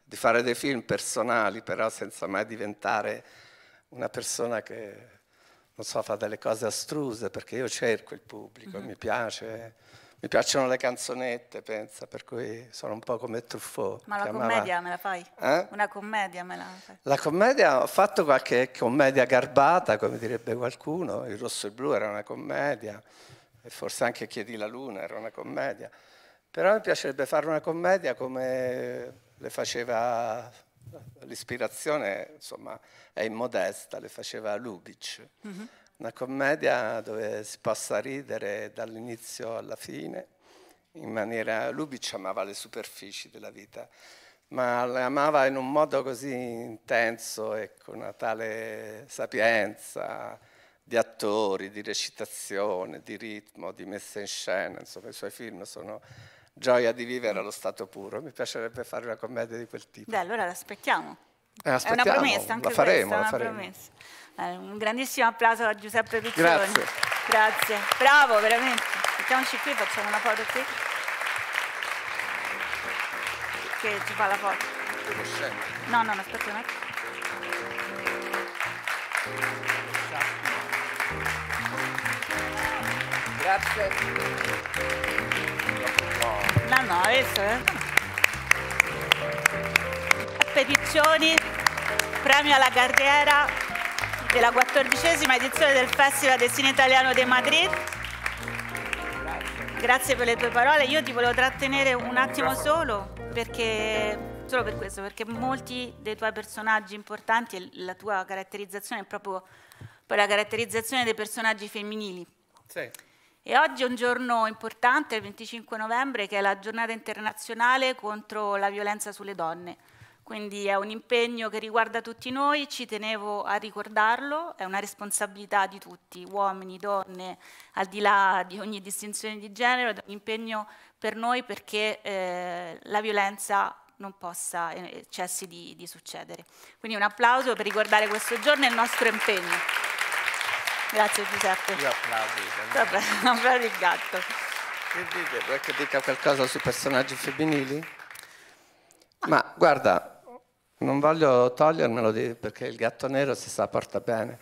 [SPEAKER 28] di fare dei film personali, però senza mai diventare una persona che, non so, fa delle cose astruse, perché io cerco il pubblico, mi piacciono le canzonette, pensa, per cui sono un po' come Truffaut.
[SPEAKER 1] Ma la commedia me la fai? Una commedia me la fai?
[SPEAKER 28] La commedia, ho fatto qualche commedia garbata, come direbbe qualcuno, Il rosso e il blu era una commedia, e forse anche Chiedi la luna era una commedia, però mi piacerebbe fare una commedia come le faceva, l'ispirazione insomma è immodesta, le faceva Lubitsch. Una commedia dove si possa ridere dall'inizio alla fine, in maniera... Lubitsch amava le superfici della vita, ma le amava in un modo così intenso e con una tale sapienza di attori, di recitazione, di ritmo, di messa in scena. Insomma, i suoi film sono gioia di vivere allo stato puro. Mi piacerebbe fare una commedia di quel tipo.
[SPEAKER 1] Beh, allora l'aspettiamo.
[SPEAKER 28] È
[SPEAKER 1] una promessa, anche
[SPEAKER 28] la faremo,
[SPEAKER 1] questa,
[SPEAKER 28] la faremo.
[SPEAKER 1] Promessa. Un grandissimo applauso a Giuseppe Piccioni.
[SPEAKER 28] Grazie.
[SPEAKER 1] Grazie. Bravo, veramente. Mettiamoci qui, facciamo una foto qui. Che ci fa la foto.
[SPEAKER 28] Devo scendere.
[SPEAKER 1] No, aspetta un attimo.
[SPEAKER 28] Grazie.
[SPEAKER 1] No, adesso Piccioni, premio alla carriera della 14ª edizione del Festival del Cine Italiano di Madrid. Grazie per le tue parole. Io ti volevo trattenere un attimo solo per questo, perché molti dei tuoi personaggi importanti e la tua caratterizzazione è proprio per la caratterizzazione dei personaggi femminili.
[SPEAKER 28] Sì.
[SPEAKER 1] E oggi è un giorno importante, il 25 novembre, che è la giornata internazionale contro la violenza sulle donne. Quindi è un impegno che riguarda tutti noi, ci tenevo a ricordarlo, è una responsabilità di tutti, uomini, donne, al di là di ogni distinzione di genere, è un impegno per noi perché la violenza non possa cessi di succedere. Quindi un applauso per ricordare questo giorno e il nostro impegno. Grazie Giuseppe.
[SPEAKER 28] Io applaudo.
[SPEAKER 1] Vabbè, applaudo il gatto.
[SPEAKER 28] Che dite? Vuoi che dica qualcosa sui personaggi femminili? Ma guarda, non voglio togliermelo perché il gatto nero si sa porta bene.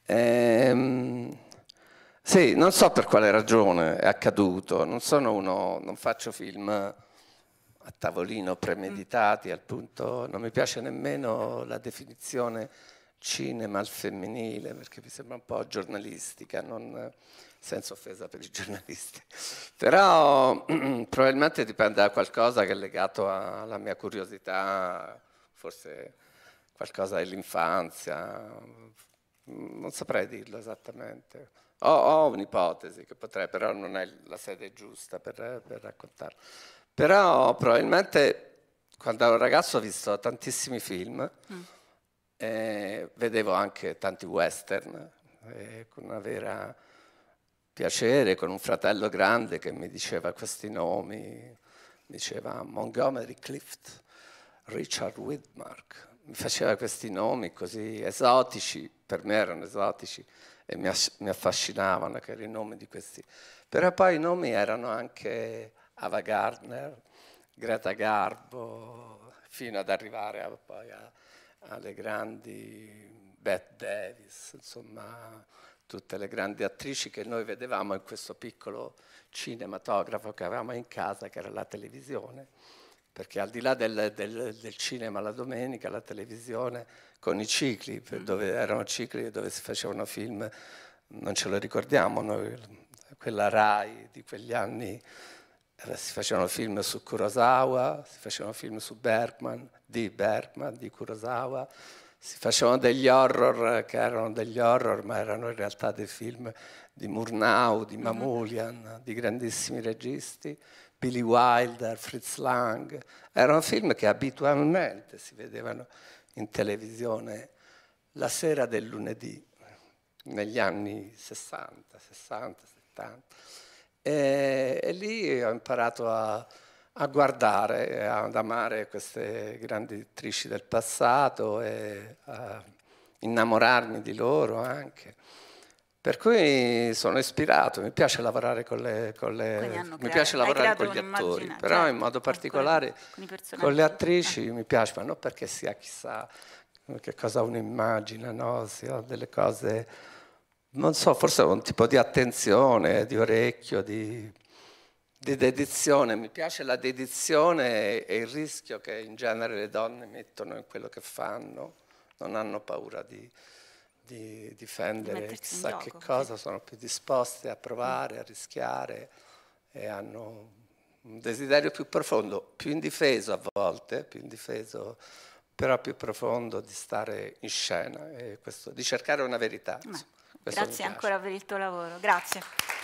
[SPEAKER 28] Sì, non so per quale ragione è accaduto, non faccio film a tavolino premeditati, al punto non mi piace nemmeno la definizione cinema al femminile, perché mi sembra un po' giornalistica, senza offesa per i giornalisti. Però probabilmente dipende da qualcosa che è legato alla mia curiosità, forse qualcosa dell'infanzia, non saprei dirlo esattamente. Ho un'ipotesi che però non è la sede giusta per raccontarla. Però probabilmente quando ero ragazzo ho visto tantissimi film, vedevo anche tanti western, con una vera piacere, con un fratello grande che mi diceva questi nomi, diceva Montgomery Clift, Richard Widmark, mi faceva questi nomi così esotici, per me erano esotici e mi affascinavano, che erano i nomi di questi. Però poi i nomi erano anche Ava Gardner, Greta Garbo, fino ad arrivare poi alle grandi Bette Davis, insomma tutte le grandi attrici che noi vedevamo in questo piccolo cinematografo che avevamo in casa, che era la televisione, perché al di là del cinema la domenica, la televisione con i cicli, dove erano cicli dove si facevano film, non ce lo ricordiamo noi, quella Rai di quegli anni, si facevano film su Kurosawa, si facevano film su Bergman, di Kurosawa, si facevano degli horror che erano degli horror, ma erano in realtà dei film di Murnau, di Mamoulian, di grandissimi registi, Billy Wilder, Fritz Lang. Erano film che abitualmente si vedevano in televisione la sera del lunedì, negli anni 60, 70. E lì ho imparato a guardare, ad amare queste grandi attrici del passato e a innamorarmi di loro anche. Per cui sono ispirato, mi piace lavorare mi piace lavorare con gli attori, però in modo particolare con le attrici mi piace, ma non perché sia chissà che cosa uno immagina, no? Sia delle cose, non so, forse un tipo di attenzione, di orecchio, di dedizione. Mi piace la dedizione e il rischio che in genere le donne mettono in quello che fanno, non hanno paura di difendere chissà che cosa, sono più disposte a provare, a rischiare e hanno un desiderio più profondo, più indifeso a volte, più indifeso, però più profondo di stare in scena e questo, di cercare una verità.
[SPEAKER 1] Grazie ancora per il tuo lavoro, grazie.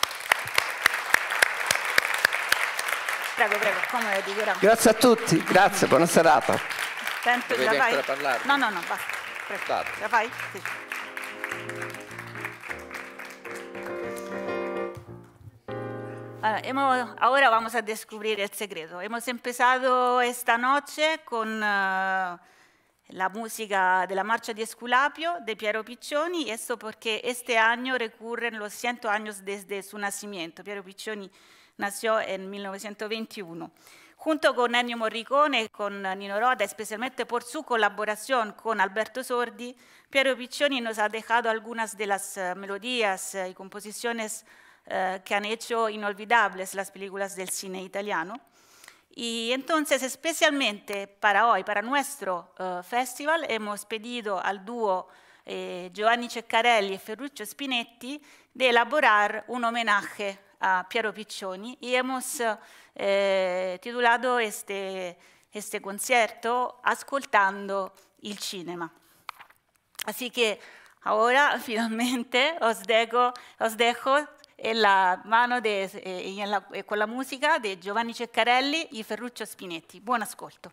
[SPEAKER 1] Prego, accomodati.
[SPEAKER 28] Grazie a tutti, grazie, buona serata.
[SPEAKER 1] Sento,
[SPEAKER 28] Devi ancora parlare?
[SPEAKER 1] No, basta. Prego. La fai? Sì. Ahora vamos a descubrir el secreto. Hemos empezado esta noche con la música de la Marcha di Esculapio de Piero Piccioni, esto porque este año recurren los 100 años desde su nacimiento. Piero Piccioni nació en 1921. Junto con Ennio Morricone y con Nino Rota, especialmente por su colaboración con Alberto Sordi, Piero Piccioni nos ha dejado algunas de las melodías y composiciones que han hecho inolvidables las películas del cine italiano. Y entonces, especialmente para hoy, para nuestro festival, hemos pedido al dúo Giovanni Ceccarelli y Ferruccio Spinetti de elaborar un homenaje a Piero Piccioni y hemos titulado este concierto Ascoltando il cinema. Así que ahora finalmente os dejo en la mano con la musica di Giovanni Ceccarelli e Ferruccio Spinetti. Buon ascolto.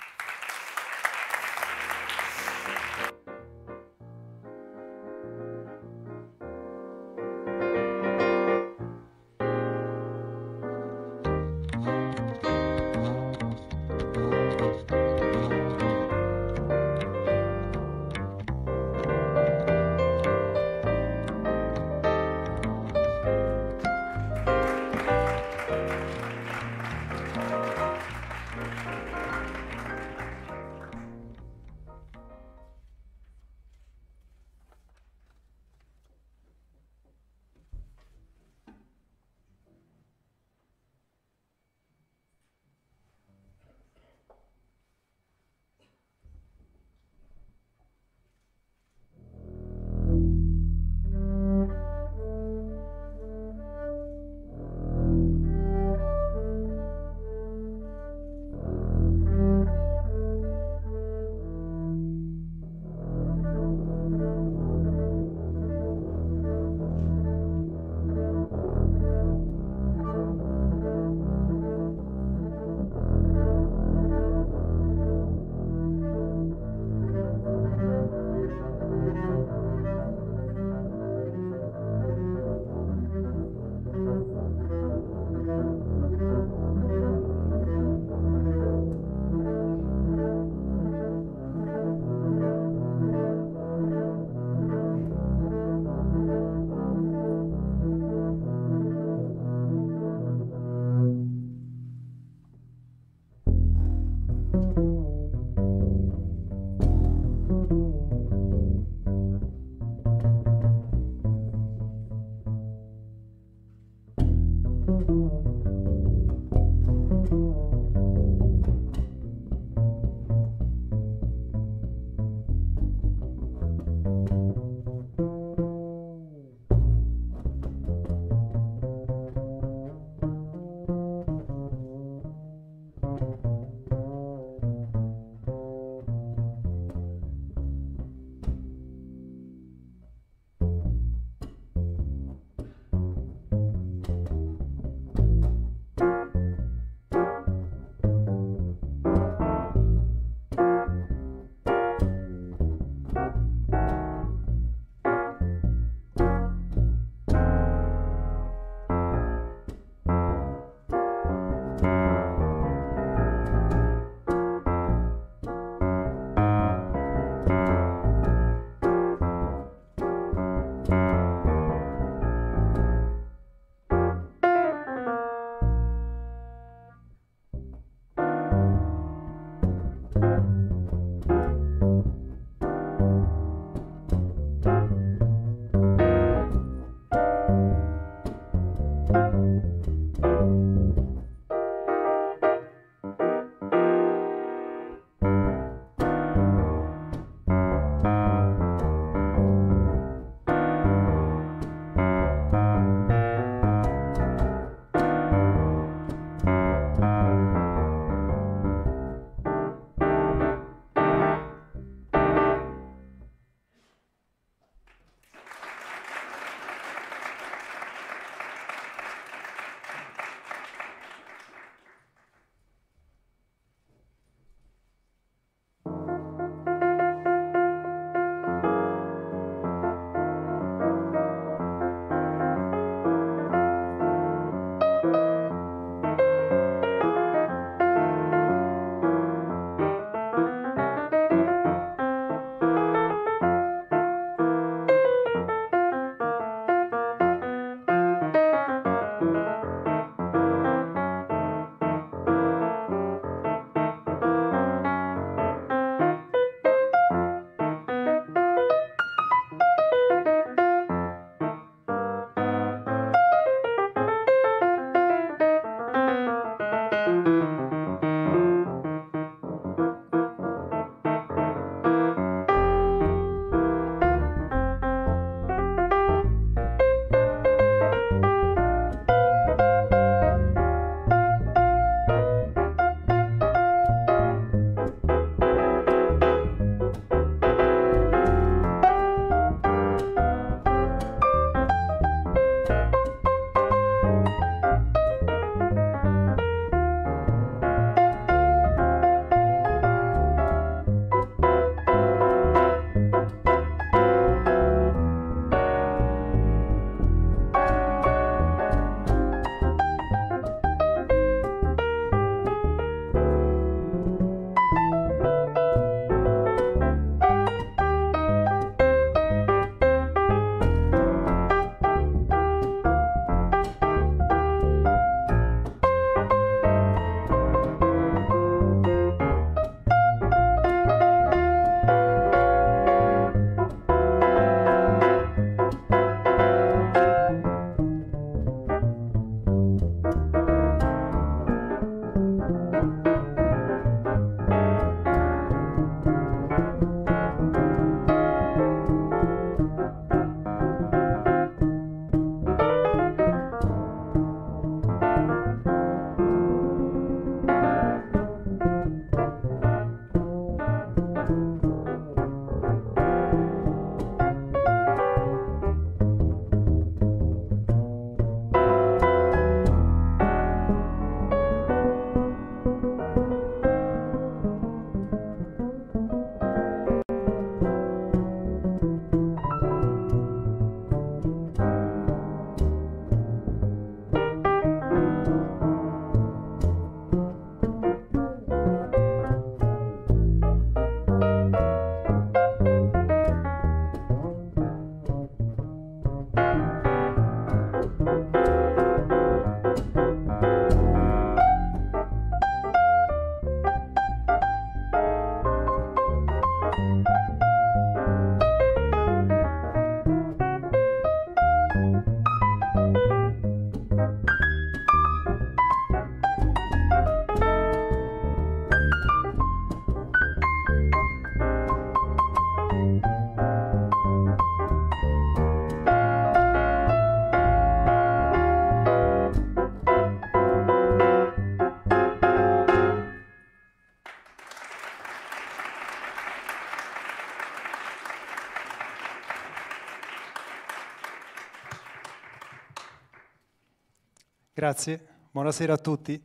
[SPEAKER 3] Grazie, buonasera a tutti.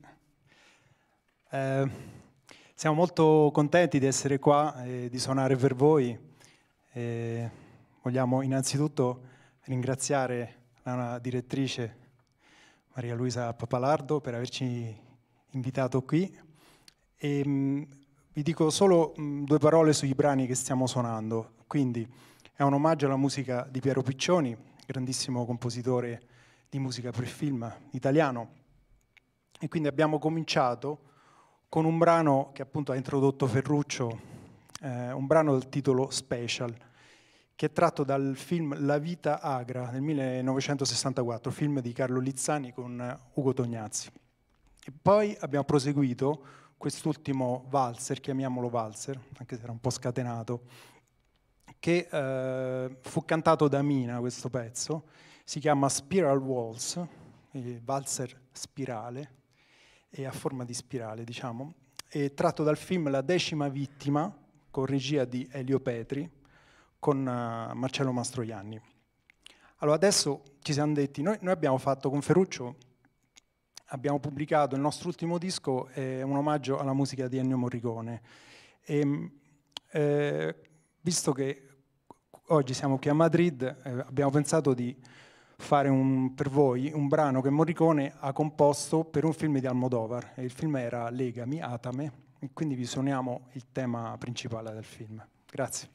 [SPEAKER 3] Siamo molto contenti di essere qua e di suonare per voi. Vogliamo innanzitutto ringraziare la direttrice Maria Luisa Papalardo per averci invitato qui. E, vi dico solo 2 parole sui brani che stiamo suonando. Quindi è un omaggio alla musica di Piero Piccioni, grandissimo compositore di musica per film italiano. E quindi abbiamo cominciato con un brano che appunto ha introdotto Ferruccio, un brano dal titolo Special, che è tratto dal film La vita agra del 1964, film di Carlo Lizzani con Ugo Tognazzi. E poi abbiamo proseguito quest'ultimo valzer, chiamiamolo valzer, anche se era un po' scatenato, che fu cantato da Mina, questo pezzo, si chiama Spiral Waltz, valzer spirale, e a forma di spirale, diciamo, è tratto dal film La decima vittima, con regia di Elio Petri, con Marcello Mastroianni. Allora adesso ci siamo detti, noi abbiamo fatto con Ferruccio, abbiamo pubblicato il nostro ultimo disco, è un omaggio alla musica di Ennio Morricone. E, visto che oggi siamo qui a Madrid, abbiamo pensato di fare per voi un brano che Morricone ha composto per un film di Almodovar. E il film era Legami, Atame, e quindi vi suoniamo il tema principale del film. Grazie.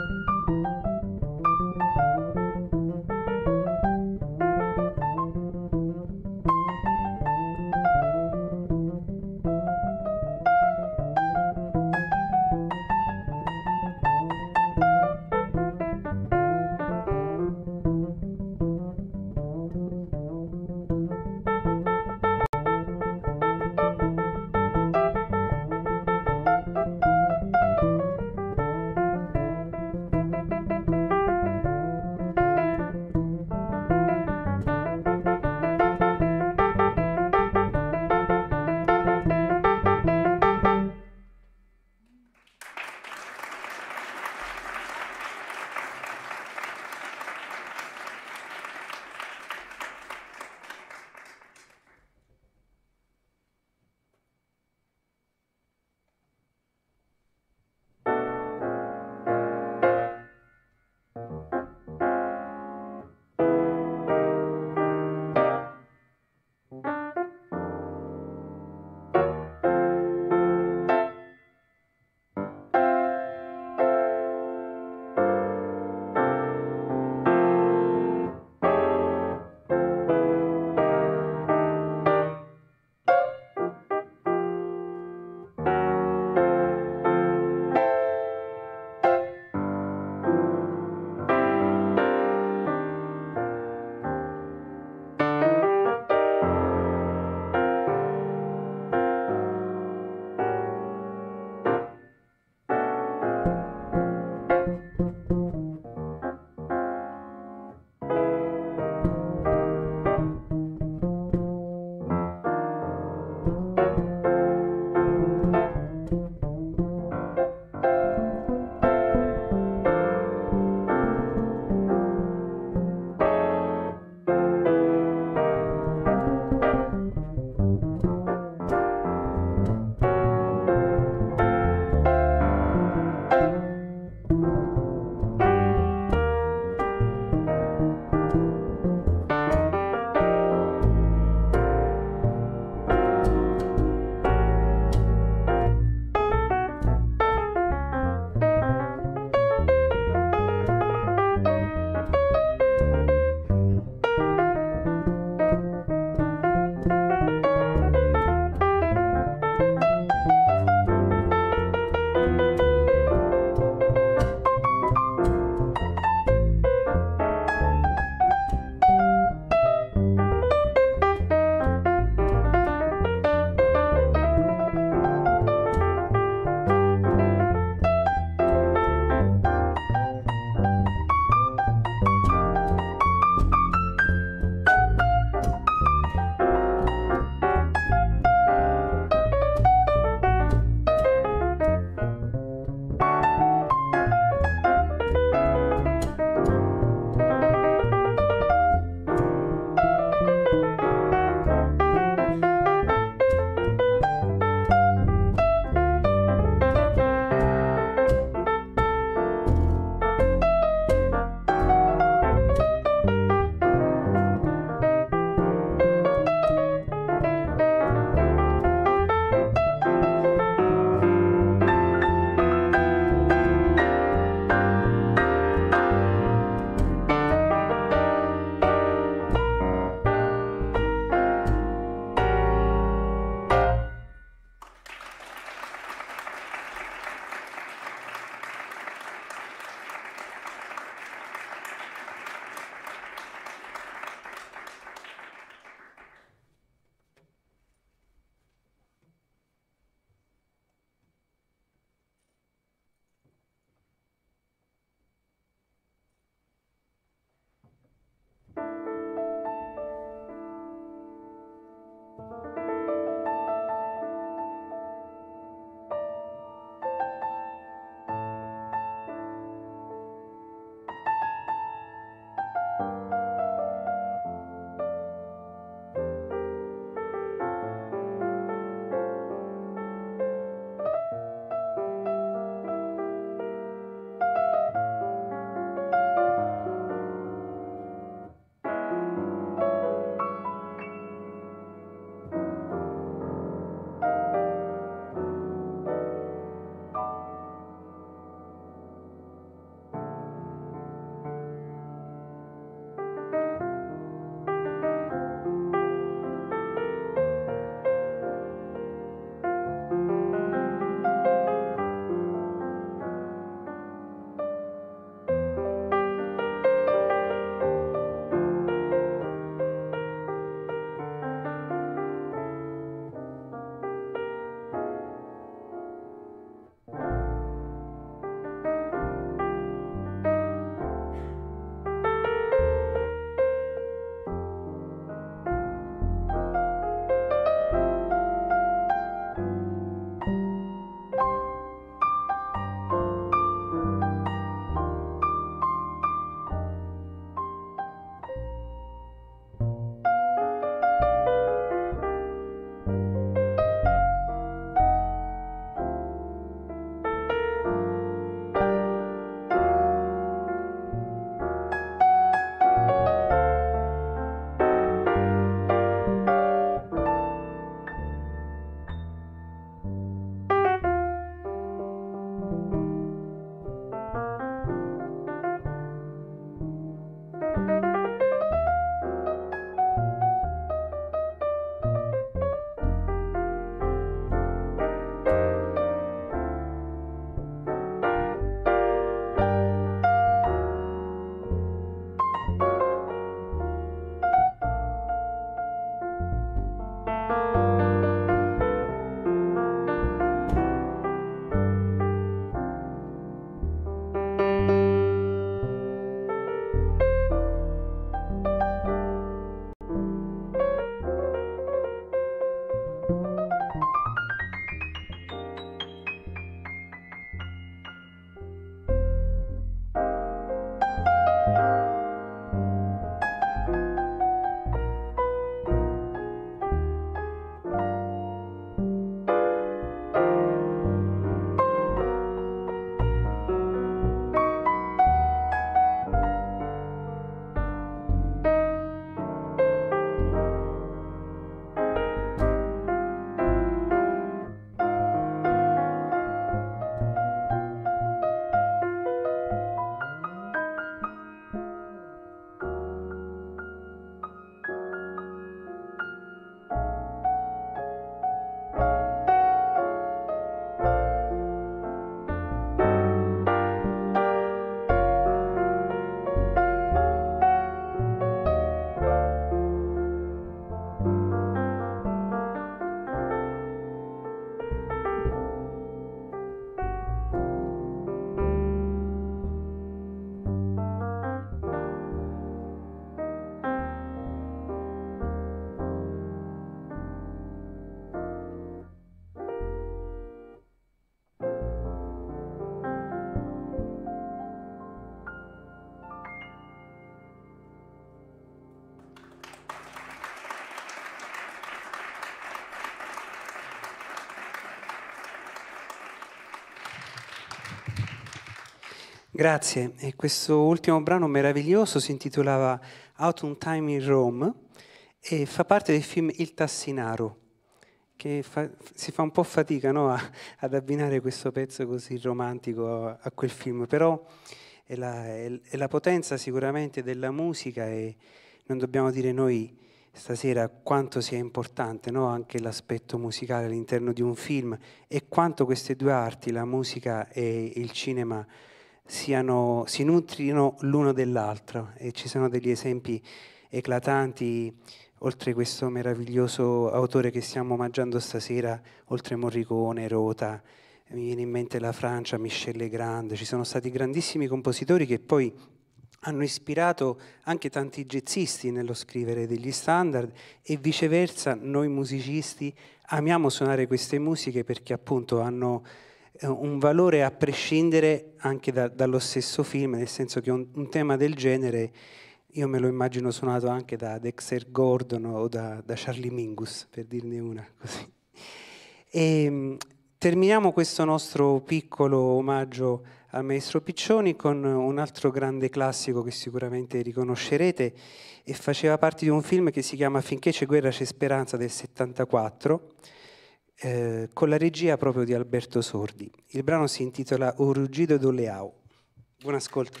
[SPEAKER 4] Grazie. E questo ultimo brano meraviglioso si intitolava Autumn Time in Rome e fa parte del film Il Tassinaro, che si fa un po' fatica, no, ad abbinare questo pezzo così romantico a quel film, però è la potenza sicuramente della musica e non dobbiamo dire noi stasera quanto sia importante, no, anche l'aspetto musicale all'interno di un film e quanto queste due arti, la musica e il cinema, si nutrino l'uno dell'altro, e ci sono degli esempi eclatanti, oltre questo meraviglioso autore che stiamo omaggiando stasera, oltre Morricone, Rota, mi viene in mente la Francia, Michel Legrand, ci sono stati grandissimi compositori che poi hanno ispirato anche tanti jazzisti nello scrivere degli standard e viceversa noi musicisti amiamo suonare queste musiche perché appunto hanno un valore a prescindere anche dallo stesso film, nel senso che un tema del genere io me lo immagino suonato anche da Dexter Gordon o da Charlie Mingus, per dirne una così. E terminiamo questo nostro piccolo omaggio al maestro Piccioni con un altro grande classico che sicuramente riconoscerete e faceva parte di un film che si chiama Finché c'è guerra c'è speranza del 74, con la regia proprio di Alberto Sordi. Il brano si intitola O rugido do leao. Buon ascolto.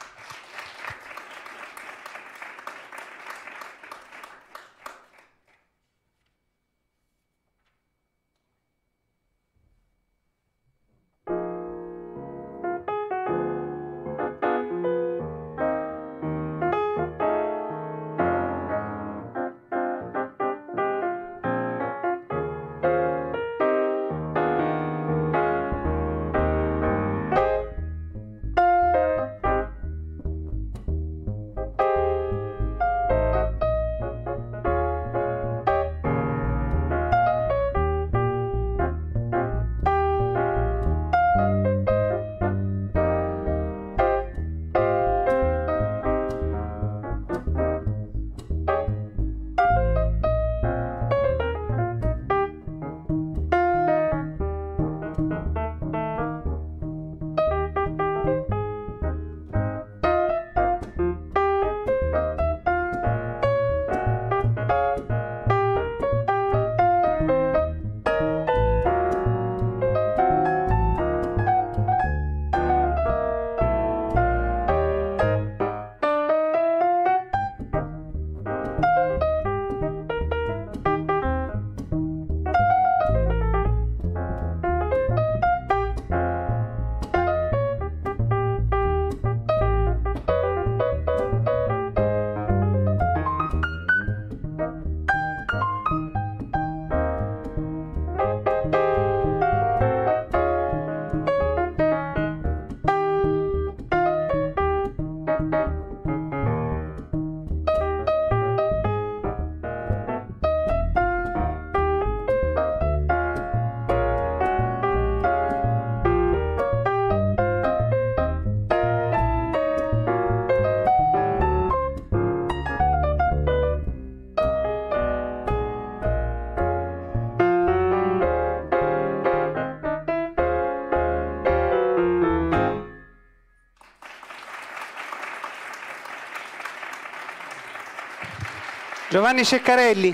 [SPEAKER 4] Giovanni Ceccarelli.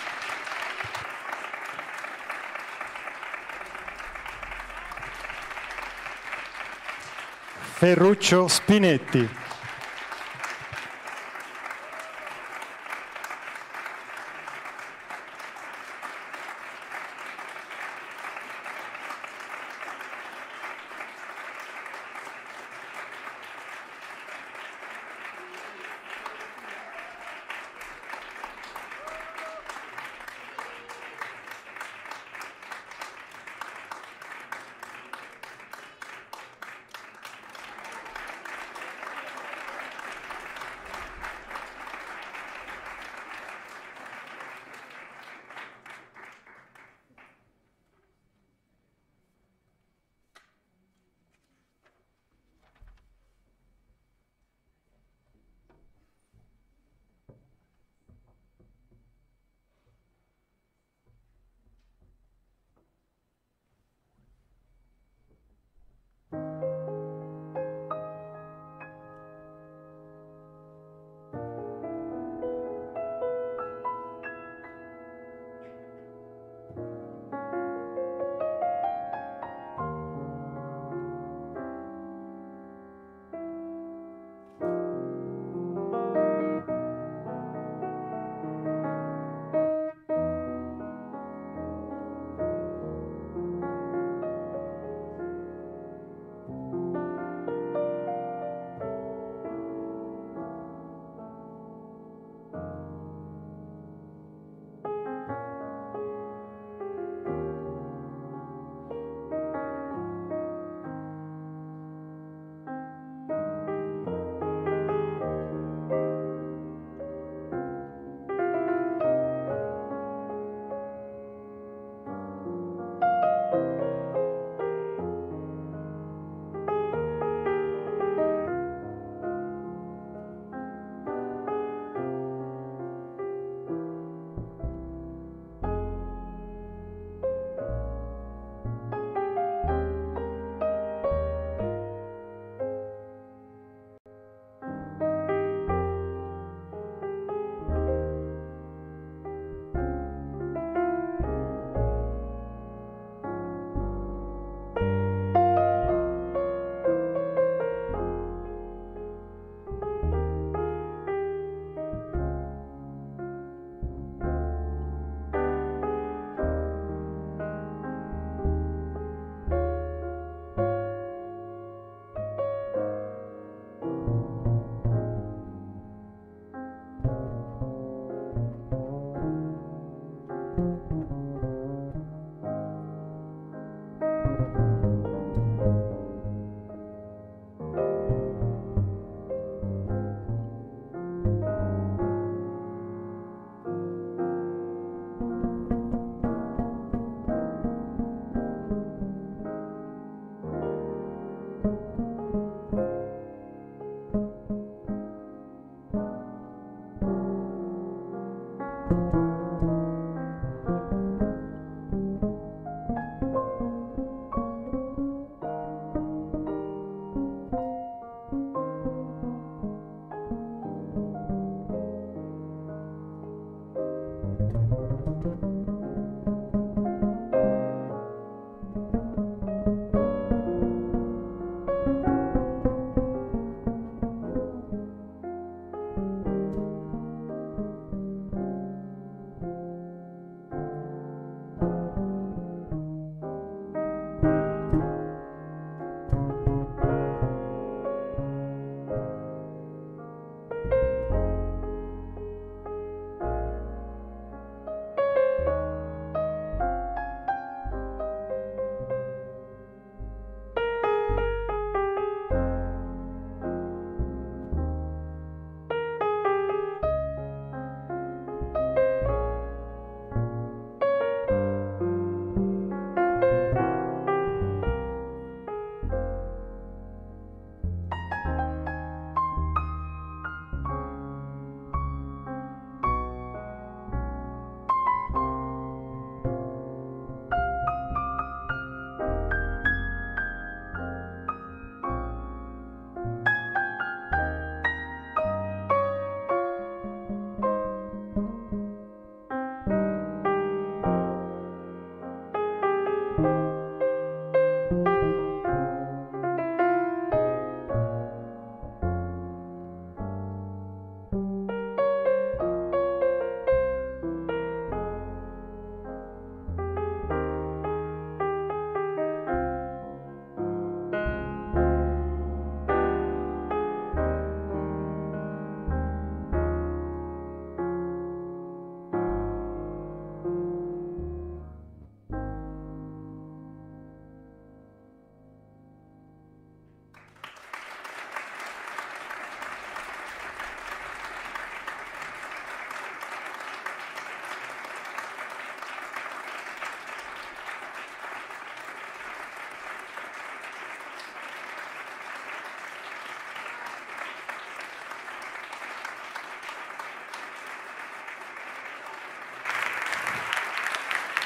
[SPEAKER 3] Ferruccio Spinetti.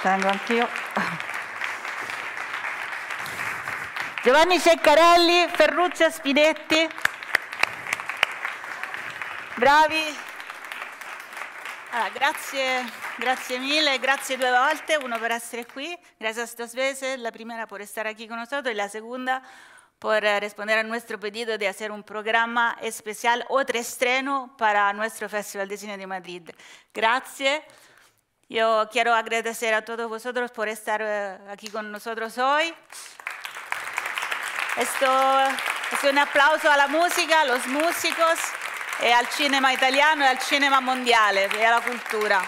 [SPEAKER 1] Vengo anch'io. Giovanni Ceccarelli, Ferruccio Spinetti. Bravi. Allora, grazie mille, grazie 2 volte, uno per essere aquí, gracias 2 veces, la primera por estar aquí con nosotros y la segunda por responder a nuestro pedido de hacer un programa especial, otro estreno para nuestro Festival de Cine de Madrid. Gracias. Yo quiero agradecer a todos vosotros por estar aquí con nosotros hoy. Esto es un aplauso a la música, a los músicos, e al cinema italiano e al cinema mondiale e alla cultura.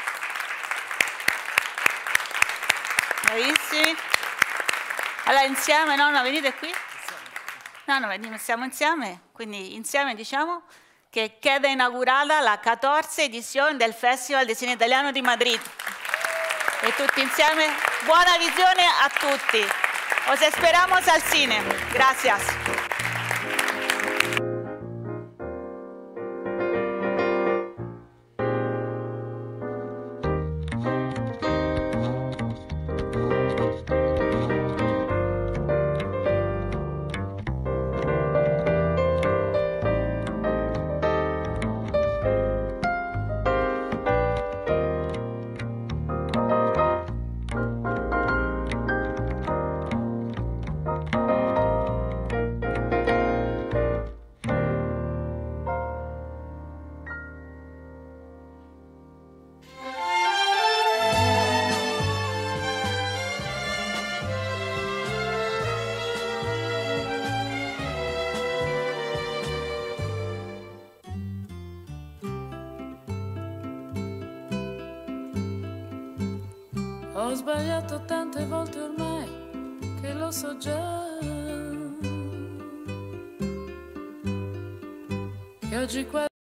[SPEAKER 1] Bravissimi. Allora insieme, no, venite qui? No, siamo insieme, quindi insieme diciamo che queda inaugurata la 14ª edizione del Festival de Cine Italiano di Madrid. E tutti insieme, buona visione a tutti. Os esperamos al cine. Gracias.
[SPEAKER 6] Ho sbagliato tante volte ormai che lo so già. E oggi qua